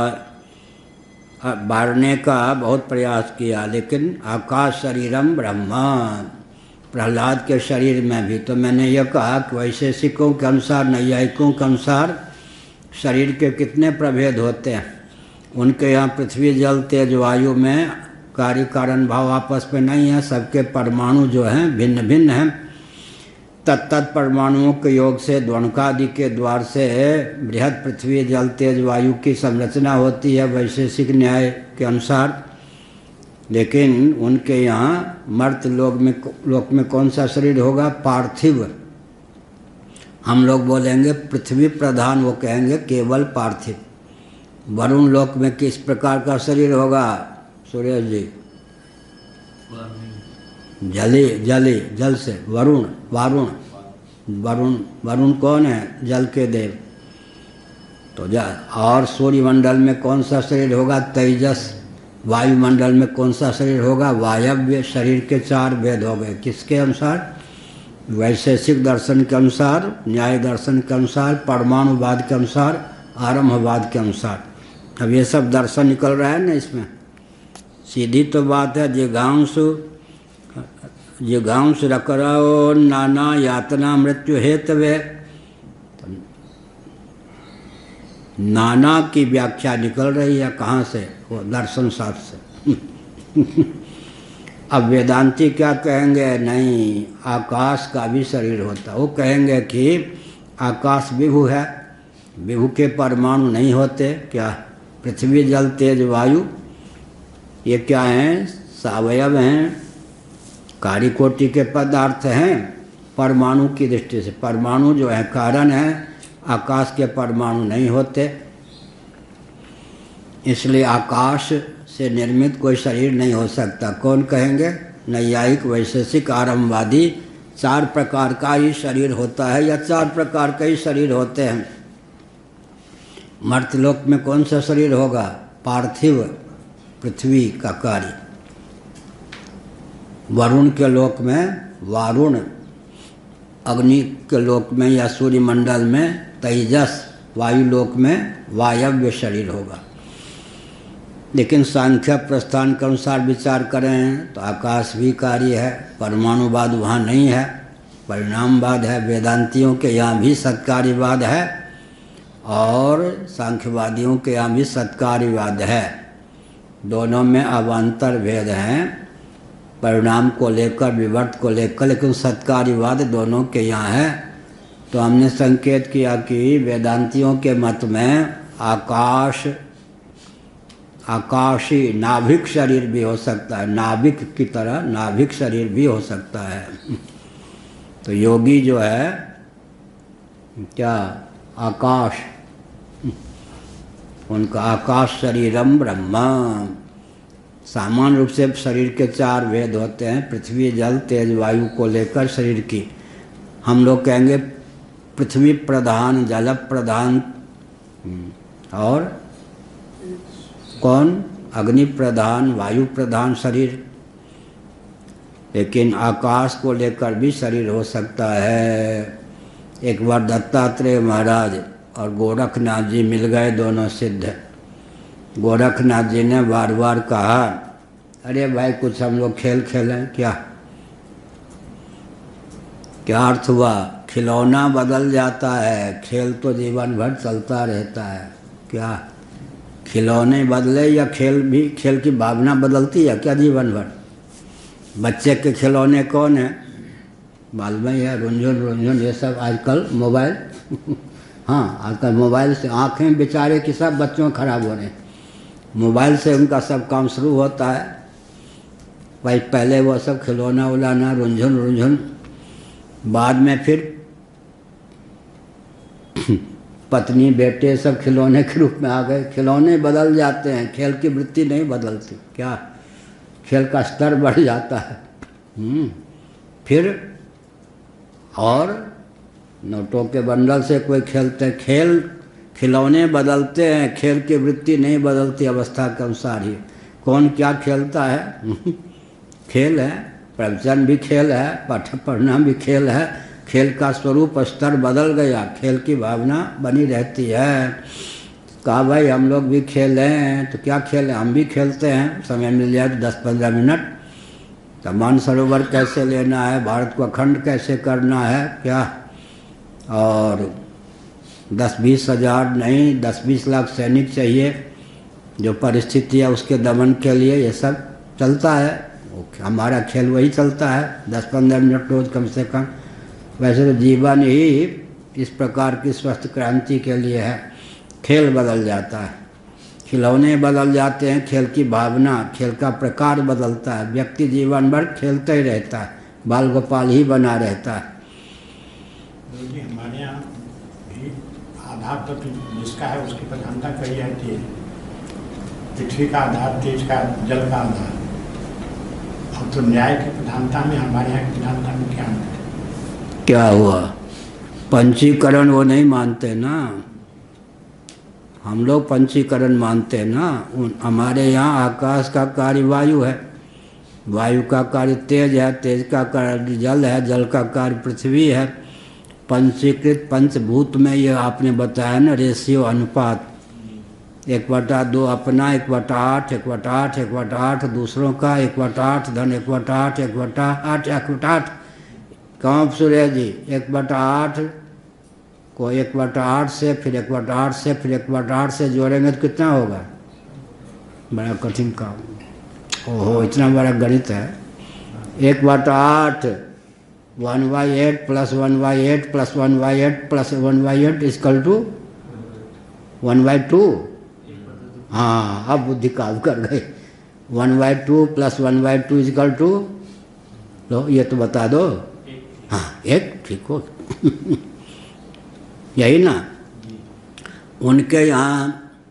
बारने का बहुत प्रयास किया, लेकिन आकाश शरीरम ब्रह्मा, प्रहलाद के शरीर में भी। तो मैंने यह कहा कि वैशेषिकों के अनुसार, नैयायिकों के अनुसार शरीर के कितने प्रभेद होते हैं। उनके यहाँ पृथ्वी जल तेज वायु में कार्य कारण भाव आपस में नहीं है, सबके परमाणु जो हैं भिन्न भिन्न हैं। तत्त परमाणुओं के योग से द्वणकादि के द्वार से बृहद पृथ्वी जल तेज वायु की संरचना होती है वैशेषिक न्याय के अनुसार। लेकिन उनके यहाँ मर्त लोक में कौन सा शरीर होगा? पार्थिव। हम लोग बोलेंगे पृथ्वी प्रधान, वो कहेंगे केवल पार्थिव। वरुण लोक में किस प्रकार का शरीर होगा सुरेश जी? जल से वरुण, वरुण कौन है? जल के देव। तो और सूर्यमंडल में कौन सा शरीर होगा? तेजस। वायुमंडल में कौन सा शरीर होगा? वायव्य। शरीर के 4 भेद हो गए। किसके अनुसार? वैशेषिक दर्शन के अनुसार, न्याय दर्शन के अनुसार, परमाणुवाद के अनुसार, आरंभवाद के अनुसार। अब ये सब दर्शन निकल रहा है ना इसमें। सीधी तो बात है, जिघांसु रकरो नाना यातना मृत्यु हेतवे। नाना की व्याख्या निकल रही है कहाँ से? वो दर्शन शास्त्र से। अब वेदांती क्या कहेंगे? नहीं, आकाश का भी शरीर होता। वो कहेंगे कि आकाश विभु है, विभु के परमाणु नहीं होते। क्या? पृथ्वी जल तेज वायु ये क्या हैं? सावयव हैं, कार्य कोटि के पदार्थ हैं परमाणु की दृष्टि से। परमाणु जो है कारण है, आकाश के परमाणु नहीं होते। इसलिए आकाश से निर्मित कोई शरीर नहीं हो सकता। कौन कहेंगे? नैयायिक, वैशेषिक, आरंभवादी। 4 प्रकार का ही शरीर होता है या 4 प्रकार के ही शरीर होते हैं। मर्त्यलोक में कौन सा शरीर होगा? पार्थिव, पृथ्वी का कार्य। वरुण के लोक में वारुण, अग्नि के लोक में या सूर्यमंडल में तेजस, वायु लोक में वायव्य शरीर होगा। लेकिन सांख्य प्रस्थान के अनुसार विचार करें तो आकाश भी कार्य है, परमाणुवाद वहाँ नहीं है, परिणामवाद है। वेदांतियों के यहाँ भी सत्कार्यवाद है और सांख्यवादियों के यहाँ भी सत्कार्यवाद है। दोनों में अवान्तर भेद हैं, परिणाम को लेकर, विवर्त को लेकर, लेकिन सत्कार्यवाद दोनों के यहाँ है। तो हमने संकेत किया कि वेदांतियों के मत में आकाशी नाभिक शरीर भी हो सकता है, नाभिक की तरह नाभिक शरीर भी हो सकता है। तो योगी जो है क्या आकाश, उनका आकाश शरीरम ब्रह्म। सामान्य रूप से शरीर के 4 भेद होते हैं, पृथ्वी, जल, तेज, वायु को लेकर शरीर की। हम लोग कहेंगे पृथ्वी प्रधान, जल प्रधान, और कौन अग्नि प्रधान, वायु प्रधान शरीर। लेकिन आकाश को लेकर भी शरीर हो सकता है। एक बार दत्तात्रेय महाराज और गोरखनाथ जी मिल गए, दोनों सिद्ध। गोरखनाथ जी ने बार बार कहा, अरे भाई कुछ हम लोग खेल खेलें क्या? क्या अर्थ हुआ? खिलौना बदल जाता है, खेल तो जीवन भर चलता रहता है। क्या खिलौने बदले या खेल की भावना बदलती है क्या जीवन भर? बच्चे के खिलौने कौन है? मालूम है, रुंझुन ये सब आजकल मोबाइल। हाँ, आजकल मोबाइल से आँखें बेचारे की सब बच्चों खराब हो रहे हैं। मोबाइल से उनका सब काम शुरू होता है। भाई पहले वो सब खिलौना उलाना, रुंझुन, बाद में फिर पत्नी बेटे सब खिलौने के रूप में आ गए। खिलौने बदल जाते हैं, खेल की वृत्ति नहीं बदलती। क्या खेल का स्तर बढ़ जाता है। फिर और नोटों के बंडल से कोई खेलते, खिलौने बदलते हैं, खेल की वृत्ति नहीं बदलती अवस्था के अनुसार ही। कौन क्या खेलता है? खेल है, प्रवचन भी खेल है, पाठ पढ़ना भी खेल है। खेल का स्वरूप स्तर बदल गया, खेल की भावना बनी रहती है। कहा भाई हम लोग भी खेलें, तो क्या खेलें? हम भी खेलते हैं, समय मिल जाए तो 10-15 मिनट। तो मानसरोवर कैसे लेना है, भारत को अखंड कैसे करना है, क्या? और 10-20 हज़ार नहीं, 10-20 लाख सैनिक चाहिए, जो परिस्थिति है उसके दमन के लिए, ये सब चलता है। हमारा खेल वही चलता है, 10-15 मिनट रोज कम से कम। वैसे तो जीवन ही इस प्रकार की स्वस्थ क्रांति के लिए है। खेल बदल जाता है, खिलौने बदल जाते हैं, खेल की भावना, खेल का प्रकार बदलता है। व्यक्ति जीवन भर खेलता ही रहता है, बाल गोपाल ही बना रहता है। हमारे यहाँ भी आधार तत्व जिसका है उसकी प्रधानता कही जाती है। पृथ्वी का आधार, तेज का, जल का आधार। अब तो न्याय की प्रधानता में हमारे यहाँ की प्रधानता में क्या है? क्या हुआ? पंचीकरण वो नहीं मानते ना, हम लोग पंचीकरण मानते हैं ना। हमारे यहाँ आकाश का कार्य वायु है, वायु का कार्य तेज है, तेज का कार्य जल है, जल का कार्य पृथ्वी है। पंचीकृत पंचभूत में ये आपने बताया ना, रेशियो अनुपात 1/2 अपना, 1/8, 1/8, 1/8 दूसरों का, 1/8 धन 1/8, 1/8, 1/8। कहाँ सुरेश जी? 1/8 को 1/8 से, फिर 1/8 से, फिर 1/8 से जोड़ेंगे तो कितना होगा? बड़ा कठिन काम। ओहो, इतना बड़ा गणित है। 1/8 1/8 plus 1/8 plus 1/8 plus 1/8 equal to 1/2। हाँ, अब बुद्धि काम कर गए। 1/2 प्लस 1/2 इक्वल टू, लो ये तो बता दो। हाँ, 1, ठीक हो। यही ना। उनके यहाँ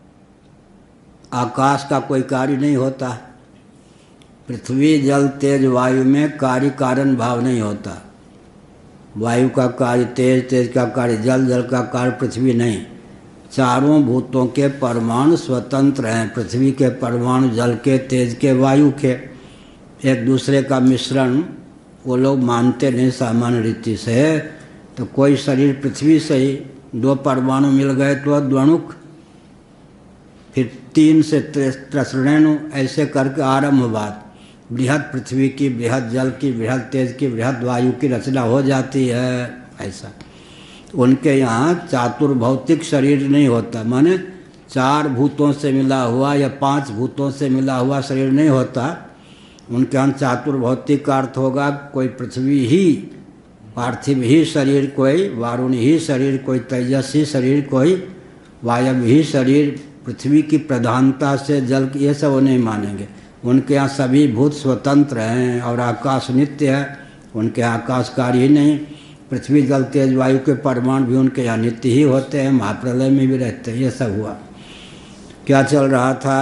आकाश का कोई कार्य नहीं होता। पृथ्वी, जल, तेज, वायु में कार्य कारण भाव नहीं होता। वायु का कार्य तेज, तेज का कार्य जल, जल का कार्य पृथ्वी नहीं। चारों भूतों के परमाणु स्वतंत्र हैं। पृथ्वी के परमाणु जल के, तेज के, वायु के। एक दूसरे का मिश्रण वो लोग मानते नहीं सामान्य रीति से। तो कोई शरीर पृथ्वी से ही 2 परमाणु मिल गए तो द्वणुक, फिर 3 से त्रसृणेनु ऐसे करके आरंभवाद बृहद पृथ्वी की, बृहद जल की, बृहद तेज की, बृहद वायु की रचना हो जाती है। ऐसा उनके यहाँ चातुर्भौतिक शरीर नहीं होता, माने 4 भूतों से मिला हुआ या 5 भूतों से मिला हुआ शरीर नहीं होता। उनके यहाँ चातुर्भौतिक का अर्थ होगा कोई पृथ्वी ही, पार्थिव ही शरीर, कोई वारुण ही शरीर, कोई तेजस्वी शरीर, कोई वायव ही शरीर, पृथ्वी की प्रधानता से जल की, ये सब वो नहीं मानेंगे। उनके यहाँ सभी भूत स्वतंत्र हैं और आकाश नित्य है। उनके यहाँ आकाश कार्य ही नहीं, पृथ्वी जल तेज वायु के परमाणु भी उनके यहाँ नित्य ही होते हैं, महाप्रलय में भी रहते हैं। ये सब हुआ। क्या चल रहा था?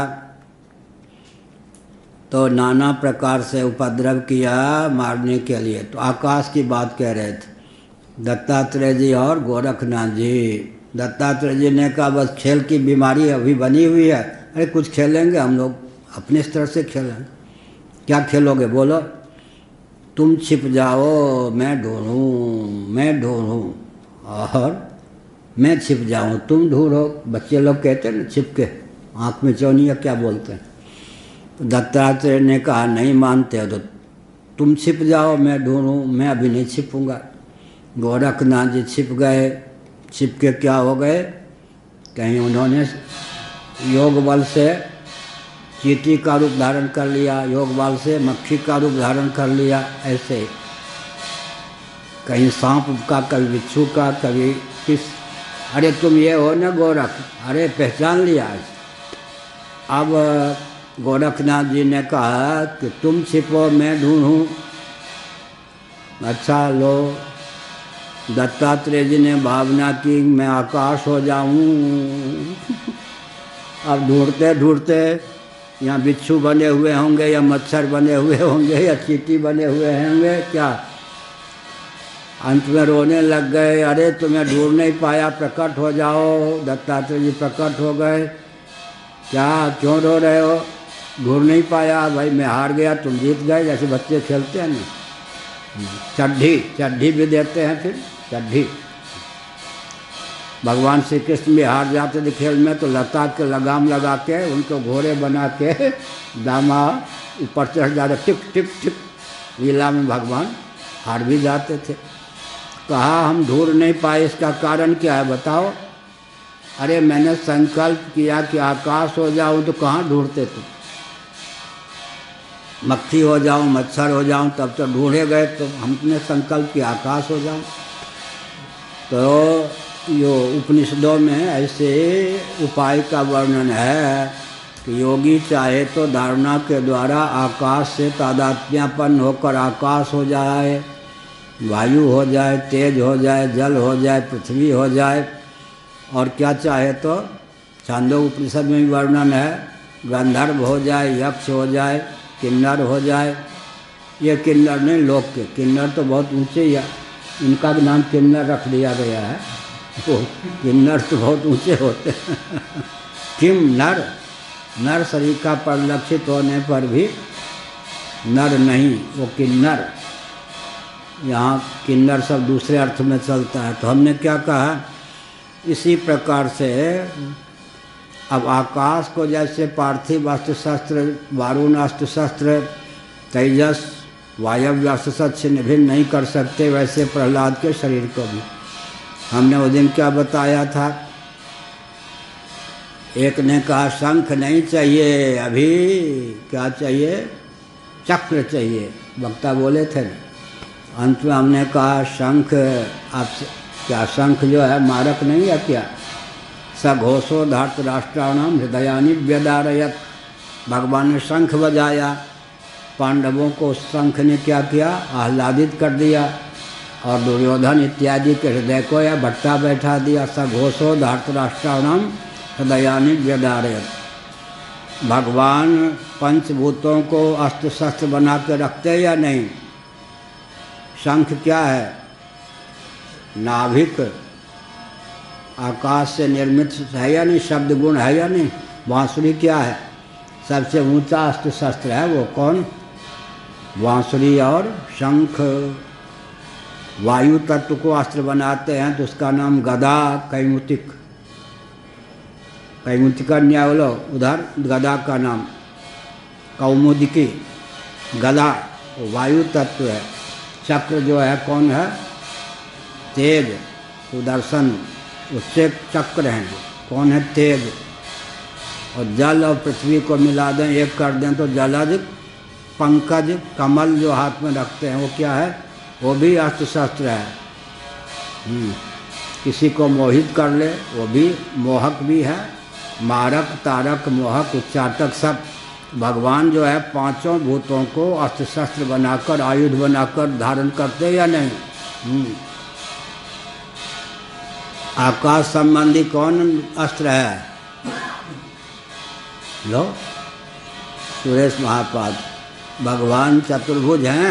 तो नाना प्रकार से उपद्रव किया मारने के लिए। तो आकाश की बात कह रहे थे दत्तात्रेय जी और गोरखनाथ जी। दत्तात्रेय जी ने कहा बस खेल की बीमारी अभी बनी हुई है, अरे कुछ खेलेंगे हम लोग, अपने स्तर से खेलें। क्या खेलोगे बोलो? तुम छिप जाओ मैं ढूंढूं, मैं ढूंढूं, और मैं छिप जाऊं तुम ढूंढो। बच्चे लोग कहते हैं ना छिप के, आँख में चौनिया क्या बोलते हैं। तो दत्तात्रेय ने कहा नहीं मानते हो तो तुम छिप जाओ मैं ढूंढूं, मैं अभी नहीं छिपूंगा। गोरखनाथ जी छिप गए। छिप के क्या हो गए? कहीं उन्होंने योग बल से चींटी का रूप धारण कर लिया, योग बल से मक्खी का रूप धारण कर लिया, ऐसे कहीं सांप का, कभी बिच्छू का, कभी किस। अरे तुम ये हो ना गोरख, अरे पहचान लिया। अब गोरखनाथ जी ने कहा कि तुम छिपो मैं ढूंढूं। अच्छा लो, दत्तात्रेय जी ने भावना की मैं आकाश हो जाऊं। अब ढूंढते ढूंढते यहाँ बिच्छू बने हुए होंगे या मच्छर बने हुए होंगे या चींटी बने हुए होंगे क्या। अंत में रोने लग गए, अरे तुम्हें ढूंढ नहीं पाया, प्रकट हो जाओ। दत्तात्रेय जी प्रकट हो गए। क्या क्यों रो रहे हो? ढूंढ नहीं पाया भाई, मैं हार गया, तुम जीत गए, जैसे बच्चे खेलते हैं ना। चड्ढी भी देते हैं। फिर चड्ढी भगवान श्री कृष्ण भी हार जाते थे खेल में, तो लता के लगाम लगा के उनको घोड़े बना के दामा ऊपर चढ़ जाते, टिक टिक टिक। लीला में भगवान हार भी जाते थे। कहा हम ढूंढ नहीं पाए, इसका कारण क्या है बताओ? अरे मैंने संकल्प किया कि आकाश हो जाऊं, तो कहाँ ढूंढते तुम? मक्खी हो जाऊं, मच्छर हो जाऊं, तब तो ढूंढे गए। तो हमने संकल्प किया आकाश हो जाऊं। तो यो उपनिषदों में ऐसे उपाय का वर्णन है कि योगी चाहे तो धारणा के द्वारा आकाश से तादात्म्यपन्न होकर आकाश हो जाए, वायु हो जाए, तेज हो जाए, जल हो जाए, पृथ्वी हो जाए। और क्या चाहे तो छांदोग्य उपनिषद में भी वर्णन है, गंधर्व हो जाए, यक्ष हो जाए, किन्नर हो जाए। ये किन्नर नहीं, लोक के किन्नर तो बहुत ऊंचे ही है, इनका भी नाम किन्नर रख दिया गया है। वो किन्नर तो बहुत ऊंचे होते हैं। किम नर, नर शरीर का परिलक्षित होने पर भी नर नहीं, वो किन्नर। यहाँ किन्नर सब दूसरे अर्थ में चलता है। तो हमने क्या कहा, इसी प्रकार से अब आकाश को जैसे पार्थिव अस्त्र शस्त्र, वारुण अस्त्र शस्त्र, तेजस वायव्य अस्त्र शस्त्र से भिन्न नहीं कर सकते, वैसे प्रहलाद के शरीर को भी हमने उस दिन क्या बताया था। एक ने कहा शंख नहीं चाहिए, अभी क्या चाहिए? चक्र चाहिए, वक्ता बोले थे ना। अंत में हमने कहा शंख, आपसे क्या शंख जो है मारक नहीं है क्या? सघोषो धार्तराष्ट्राणाम हृदयानि व्यदारयत। भगवान ने शंख बजाया, पांडवों को शंख ने क्या किया? आह्लादित कर दिया, और दुर्योधन इत्यादि के हृदय को या भट्टा बैठा दिया। सघोषो धार्तराष्ट्राणाम हृदयानि व्यदारयत। भगवान पंचभूतों को अस्त्र शस्त्र बना के रखते या नहीं? शंख क्या है? नाभिक आकाश से निर्मित है या नहीं? शब्द गुण है या नहीं? बांसुरी क्या है? सबसे ऊंचा अस्त्र शस्त्र है। वो कौन? बांसुरी और शंख। वायु तत्व को अस्त्र बनाते हैं तो उसका नाम गदा कैमुतिक। कैमुतिका न्याय बोलो उधर गदा का नाम कौमुदिकी गदा वायु तत्व है। चक्र जो है कौन है? तेज सुदर्शन, उससे चक्र हैं। कौन है? तेज। और जल और पृथ्वी को मिला दें, एक कर दें तो जलज पंकज कमल जो हाथ में रखते हैं वो क्या है? वो भी अस्त्र शस्त्र है। किसी को मोहित कर ले वो भी मोहक भी है। मारक तारक मोहक उच्चाटक सब भगवान जो है पांचों भूतों को अस्त्र शस्त्र बनाकर आयुध बनाकर धारण करते या नहीं? आकाश संबंधी कौन अस्त्र है? लो सुरेश महापाद भगवान चतुर्भुज हैं।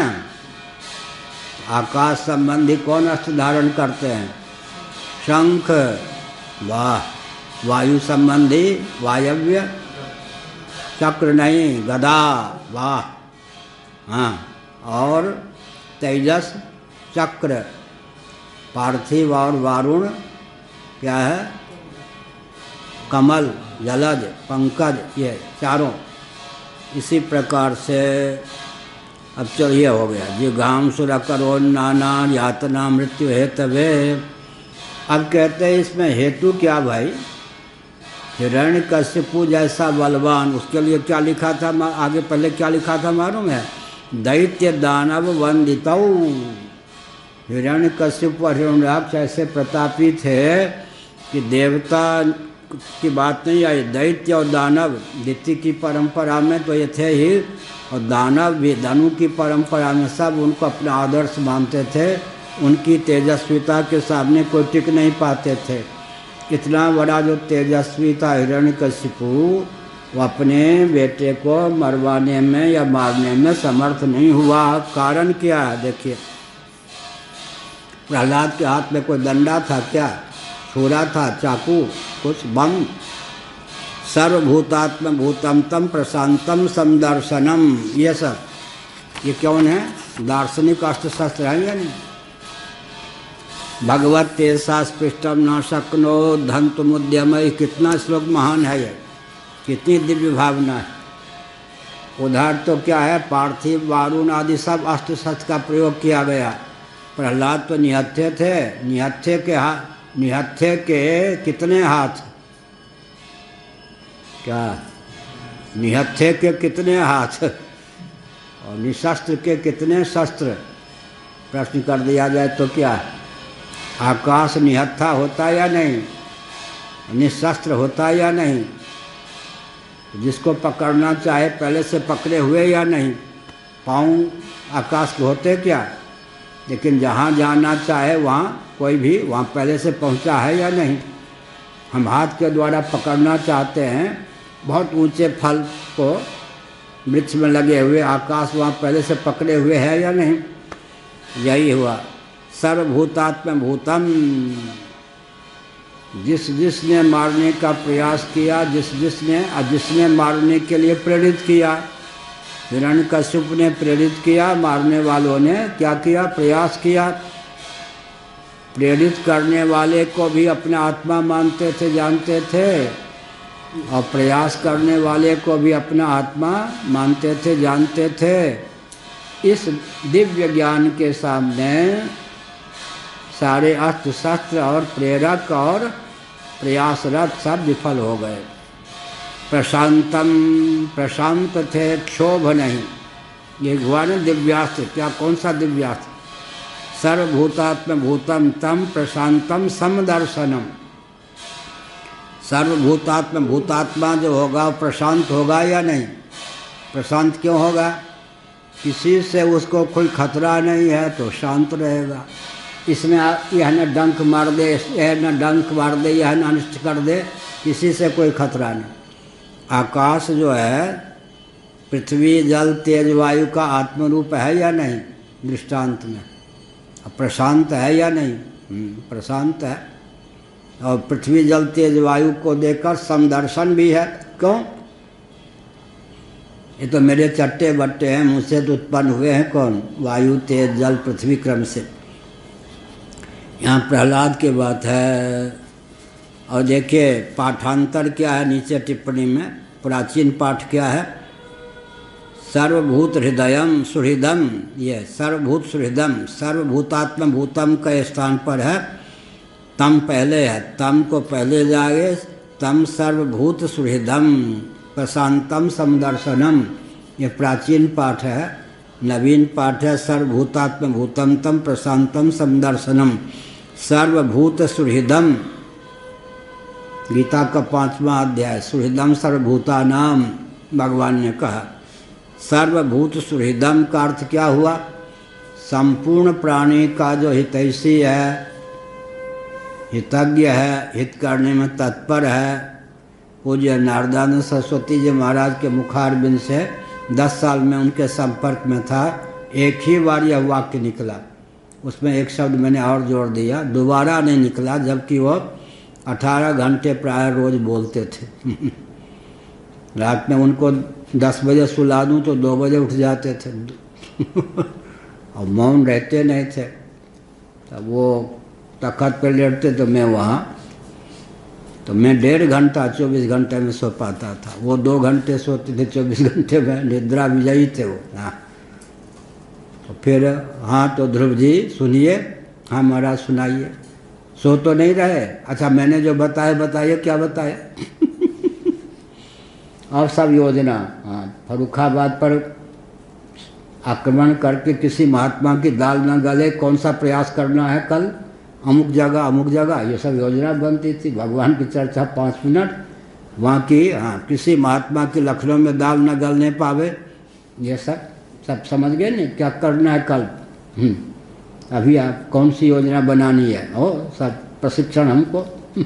आकाश संबंधी कौन अस्त्र धारण करते हैं? शंख। वाह। वायु संबंधी वायव्य चक्र नहीं, गदा। वाह। हाँ। और तेजस चक्र। पार्थिव और वारुण क्या है? कमल जलज पंकज, ये चारों। इसी प्रकार से अब चलिए हो गया जिघाम सुर करो नाना यातना मृत्यु हेतवे। अब कहते हैं इसमें हेतु क्या भाई? हिरण्यकशिपु जैसा बलवान, उसके लिए क्या लिखा था? आगे पहले क्या लिखा था मालूम है? दैत्य दानव वंदितौ। हिरण्यकशिपु और हिरण्याक्ष ऐसे प्रतापी थे कि देवता की बात नहीं आई। दैत्य और दानव दिति की परंपरा में तो ये थे ही, और दानव भी धनु की परंपरा में सब उनको अपना आदर्श मानते थे। उनकी तेजस्विता के सामने कोई टिक नहीं पाते थे। इतना बड़ा जो तेजस्वी था हिरण्यकशिपु, वो अपने बेटे को मरवाने में या मारने में समर्थ नहीं हुआ। कारण क्या है? देखिए, प्रहलाद के हाथ में कोई डंडा था क्या? छुरा था? चाकू? कुछ बम? सर्वभूतात्म भूतम तम प्रशांतम समदर्शनम, ये सब ये कौन है? दार्शनिक अस्त्र शस्त्र है या नहीं? भगवत तेजसा स्पृष्टम न शक्नो धंतुमुद्यम। कितना श्लोक महान है ये, कितनी दिव्य भावना है। उधर तो क्या है? पार्थिव वारुण आदि सब अस्त्र शस्त्र का प्रयोग किया गया। प्रहलाद तो निहत्थे थे। निहत्थे के कितने हाथ? क्या? निहत्थे के कितने हाथ और निशस्त्र के कितने शस्त्र? प्रश्न कर दिया जाए तो क्या? आकाश निहत्था होता या नहीं? निशस्त्र होता या नहीं? जिसको पकड़ना चाहे पहले से पकड़े हुए या नहीं? पाँव आकाश के होते क्या? लेकिन जहाँ जाना चाहे वहाँ कोई भी वहाँ पहले से पहुँचा है या नहीं? हम हाथ के द्वारा पकड़ना चाहते हैं बहुत ऊंचे फल को, वृक्ष में लगे हुए, आकाश वहाँ पहले से पकड़े हुए है या नहीं? यही हुआ सर्वभूतात्म भूतम। जिसने मारने का प्रयास किया, जिसने मारने के लिए प्रेरित किया। हिरण्यकशिपु ने प्रेरित किया, मारने वालों ने क्या किया? प्रयास किया। प्रेरित करने वाले को भी अपना आत्मा मानते थे, जानते थे, और प्रयास करने वाले को भी अपना आत्मा मानते थे, जानते थे। इस दिव्य ज्ञान के सामने सारे अस्त्र शस्त्र और प्रेरक और प्रयासरत सब विफल हो गए। प्रशांतम, प्रशांत थे, क्षोभ नहीं। ये हुआ ना दिव्यास्त्र। क्या? कौन सा दिव्यास्त्र? सर्वभूतात्म भूतम तम प्रशांतम समदर्शनम। सर्वभूतात्म भूतात्मा जो होगा वो प्रशांत होगा या नहीं? प्रशांत क्यों होगा? किसी से उसको कोई खतरा नहीं है तो शांत रहेगा। इसमें यह न डंक मार दे, यह न डंक मार दे, यह न अनिष्ट कर दे, किसी से कोई खतरा नहीं। आकाश जो है पृथ्वी जल तेज वायु का आत्मरूप है या नहीं? दृष्टांत में प्रशांत है या नहीं? प्रशांत है। और पृथ्वी जल तेज वायु को देखकर समदर्शन भी है। क्यों? ये तो मेरे चट्टे बट्टे हैं, मुझसे तो उत्पन्न हुए हैं कौन? वायु तेज जल पृथ्वी क्रम से। यहाँ प्रहलाद की बात है और देखिए पाठांतर क्या है नीचे टिप्पणी में, प्राचीन पाठ क्या है, सर्वभूत हृदयम सुहृदम, ये सर्वभूत सुहृदम, सर्वभूतात्म भूतम के स्थान पर है, तम पहले है, तम को पहले जाए, तम सर्वभूत सुहृदम प्रशांतम समदर्शनम, ये प्राचीन पाठ है। नवीन पाठ है सर्वभूतात्म भूतम तम प्रशांतम समदर्शनम, सर्वभूत सुहृदम, गीता का 5वां अध्याय, सुहृदम सर्वभूतानाम भगवान ने कहा। सर्वभूत सुहृदम का अर्थ क्या हुआ, संपूर्ण प्राणी का जो हितैषी है, हितज्ञ है, हित करने में तत्पर है। पूज्य नारदानंद सरस्वती जी महाराज के मुखारबिंद से 10 साल में उनके संपर्क में था, एक ही बार यह वाक्य निकला, उसमें एक शब्द मैंने और जोड़ दिया, दोबारा नहीं निकला, जबकि वो 18 घंटे प्राय रोज बोलते थे। रात में उनको 10 बजे सुला दूं तो 2 बजे उठ जाते थे और मौन रहते नहीं थे। तब वो तखत पर लेटते तो मैं वहाँ, तो मैं 1.5 घंटा 24 घंटे में सो पाता था, वो 2 घंटे सोते थे 24 घंटे में, निद्रा विजयी थे वो। हाँ तो फिर हाँ तो ध्रुव जी सुनिए, हाँ महाराज सुनाइए, सो तो नहीं रहे, अच्छा मैंने जो बताया बताइए, क्या बताया और सब योजना। हाँ फर्रुखाबाद पर आक्रमण करके किसी महात्मा की दाल न गले, कौन सा प्रयास करना है कल, अमुक जगह, ये सब योजना बनती थी। भगवान की चर्चा 5 मिनट वहाँ की, हाँ किसी महात्मा की लखनऊ में दाल न गलने पावे, ये सब समझ गए नहीं क्या करना है कल। अभी आप कौन सी योजना बनानी है, ओ सब प्रशिक्षण हमको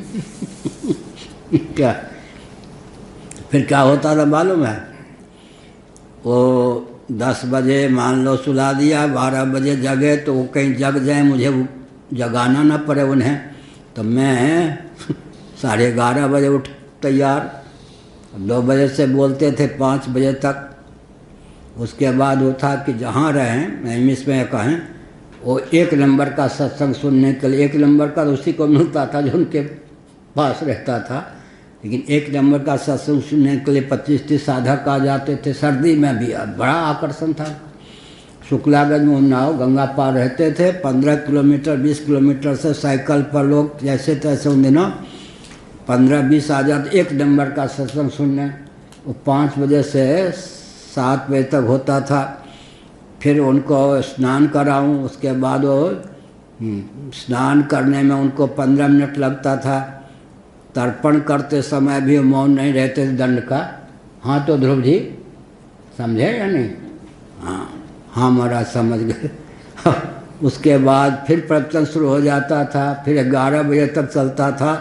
क्या। फिर क्या होता था मालूम है, वो 10 बजे मान लो सुला दिया, 12 बजे जगे तो वो कहीं जग जाए, मुझे जगाना ना पड़े उन्हें, तो मैं 11:30 बजे उठ तैयार, 2 बजे से बोलते थे 5 बजे तक। उसके बाद वो था कि जहाँ रहें इंग्लिश में कहें, वो 1 नंबर का सत्संग सुनने के लिए, 1 नंबर का उसी को मिलता था जो उनके पास रहता था, लेकिन 1 नंबर का सत्संग सुनने के लिए 25-30 साधक आ जाते थे। सर्दी में भी बड़ा आकर्षण था। शुक्लागंज में उन्नाव गंगा पार रहते थे, 15 किलोमीटर 20 किलोमीटर से साइकिल पर लोग जैसे तैसे उन दिनों 15-20 आ जाते 1 नंबर का सत्संग सुनने। वो 5 बजे से 7 बजे तक होता था। फिर उनको स्नान कराऊं, उसके बाद वो स्नान करने में उनको 15 मिनट लगता था। तर्पण करते समय भी मौन नहीं रहते थे दंड का। हाँ तो ध्रुव जी समझे या नहीं, हाँ महाराज समझ गए। उसके बाद फिर प्रवचन शुरू हो जाता था, फिर 11 बजे तक चलता था।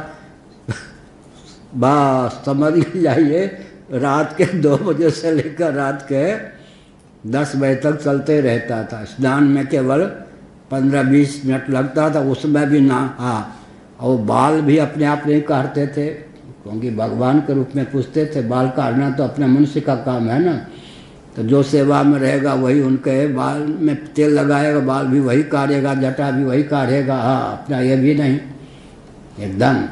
बस समझ जाइए, रात के 2 बजे से लेकर रात के 10 बजे तक चलते रहता था। स्नान में केवल 15-20 मिनट लगता था, उसमें भी ना, हाँ और बाल भी अपने आप नहीं काटते थे, क्योंकि भगवान के रूप में पूछते थे। बाल काटना तो अपने मनुष्य का काम है ना, तो जो सेवा में रहेगा वही उनके बाल में तेल लगाएगा, बाल भी वही काटेगा, जटा भी वही काटेगा। हाँ अपना ये भी नहीं, एकदम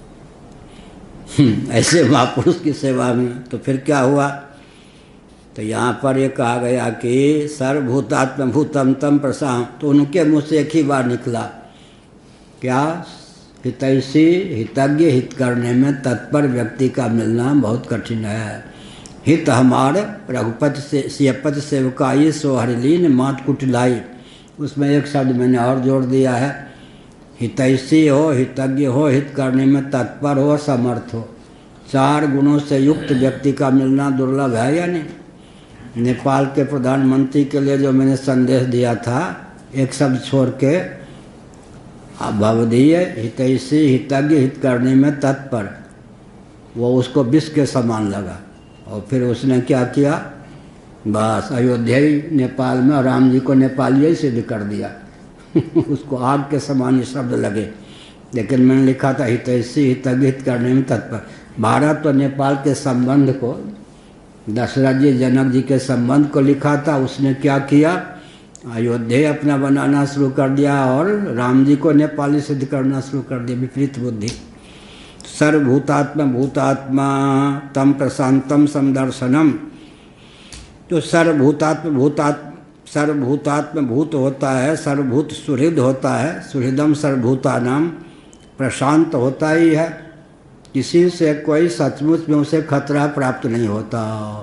ऐसे महापुरुष की सेवा में। तो फिर क्या हुआ, तो यहाँ पर ये कहा गया कि सर्वभूतात्म भूतम तम प्रशांत, तो उनके मुँह से एक ही बार निकला क्या, हितैषी हितज्ञ, हित करने में तत्पर व्यक्ति का मिलना बहुत कठिन है। हित हमारे रघुपति से सियपति सेवकाई सो हरिलीन मात कुटिलाई, उसमें एक शब्द मैंने और जोड़ दिया है, हितैषी हो, हितज्ञ हो, हित करने में तत्पर हो, समर्थ हो। 4 गुणों से युक्त व्यक्ति का मिलना दुर्लभ है या नहीं। नेपाल के प्रधानमंत्री के लिए जो मैंने संदेश दिया था, एक शब्द छोड़ के, भवदीय हितैषी हितज्ञ, हित करने में तत्पर, वो उसको विष के समान लगा। और फिर उसने क्या किया, बस अयोध्या ही नेपाल में, और राम जी को नेपाली ही सिद्ध कर दिया उसको आग के समान ये शब्द लगे। लेकिन मैंने लिखा था हितैषी हितज्ञ, हित करने में तत्पर। भारत और नेपाल के संबंध को, दशरथ जी जनक जी के संबंध को लिखा था, उसने क्या किया, अयोध्या अपना बनाना शुरू कर दिया और राम जी को नेपाली सिद्ध करना शुरू कर दिया। विपरीत बुद्धि। सर्वभूतात्म भूतात्मा तम प्रशांतम समदर्शनम। तो सर्वभूतात्म भूत होता है, सर्वभूत सुहृद होता है, सुहृदम सर्वभूतानाम, प्रशांत होता ही है, किसी से कोई सचमुच में उसे खतरा प्राप्त नहीं होता।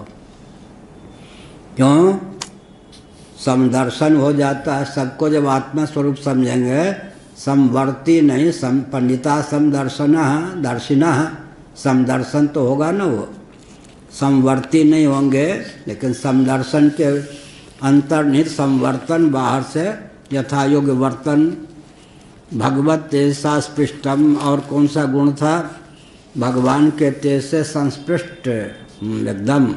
क्यों? समदर्शन हो जाता है। सबको जब आत्मा स्वरूप समझेंगे, समवर्ती नहीं, पंडिता समदर्शन दर्शिना, समदर्शन तो होगा ना, वो समवर्ती नहीं होंगे, लेकिन समदर्शन के अंतर्निहित संवर्तन, बाहर से यथा योग्य वर्तन। भगवत तेज सा स्पृष्टम, और कौन सा गुण था? भगवान के तेज से संस्पृष्ट, एकदम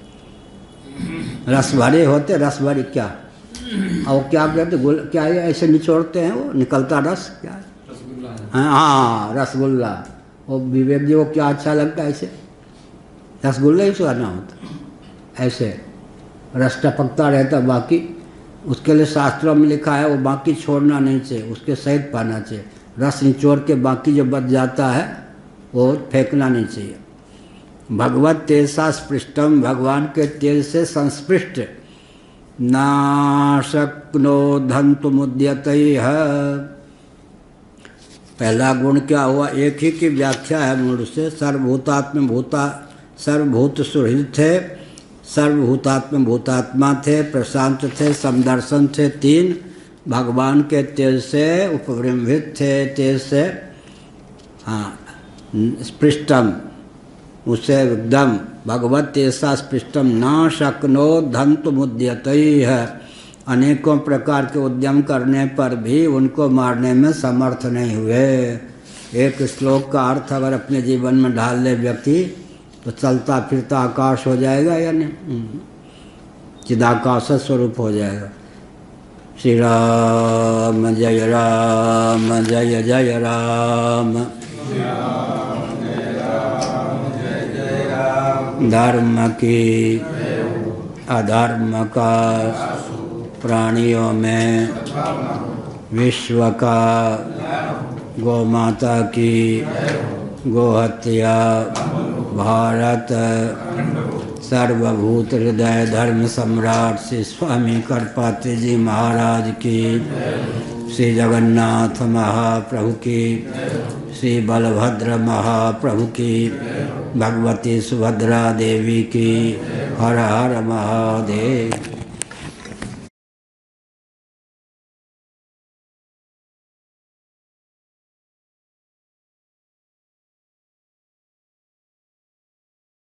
रसभरे होते। रसभरे क्या, और क्या कहते? क्या ये ऐसे निचोड़ते हैं, वो निकलता रस क्या? हाँ, रसगुल्ला। वो विवेक जी को क्या अच्छा लगता है? ऐसे रसगुल्ला ही सुना होता, ऐसे रस टपकता रहता। बाकी उसके लिए शास्त्रों में लिखा है वो बाकी छोड़ना नहीं चाहिए, उसके सहित पाना चाहिए। रस निचोड़ के बाकी जो बच जाता है वो फेंकना नहीं चाहिए। भगवत तेजसा स्पृष्टम, भगवान के तेज से संस्पृष्ट। नाशक्नो धन्तुमुद्यते है। पहला गुण क्या हुआ? एक ही की व्याख्या है मूल से। सर्वभूतात्म भूता, सर्वभूत सुहृद थे, सर्वभूतात्म भूतात्मा थे, प्रशांत थे, समदर्शन थे। 3 भगवान के तेज से उपब्रह्मित थे, तेज से हाँ स्पृष्टम, उसे एकदम भगवत तेजसा स्पृष्टम। न शक्नो धन्तुमुद्यते है। अनेकों प्रकार के उद्यम करने पर भी उनको मारने में समर्थ नहीं हुए। एक श्लोक का अर्थ अगर अपने जीवन में ढाल ले व्यक्ति तो चलता फिरता आकाश हो जाएगा या नहीं? चिदाकाश स्वरूप हो जाएगा। श्री राम जय राम, जय जय राम। धर्म की अधर्म का प्राणियों में, विश्व का, गौ माता की गोहत्या, भारत, सर्वभूत हृदय धर्म सम्राट श्री स्वामी करपात्री जी महाराज की, श्री जगन्नाथ महाप्रभु की, श्री बलभद्र महाप्रभु की, भगवती सुभद्रा देवी की। हर हर महादेव।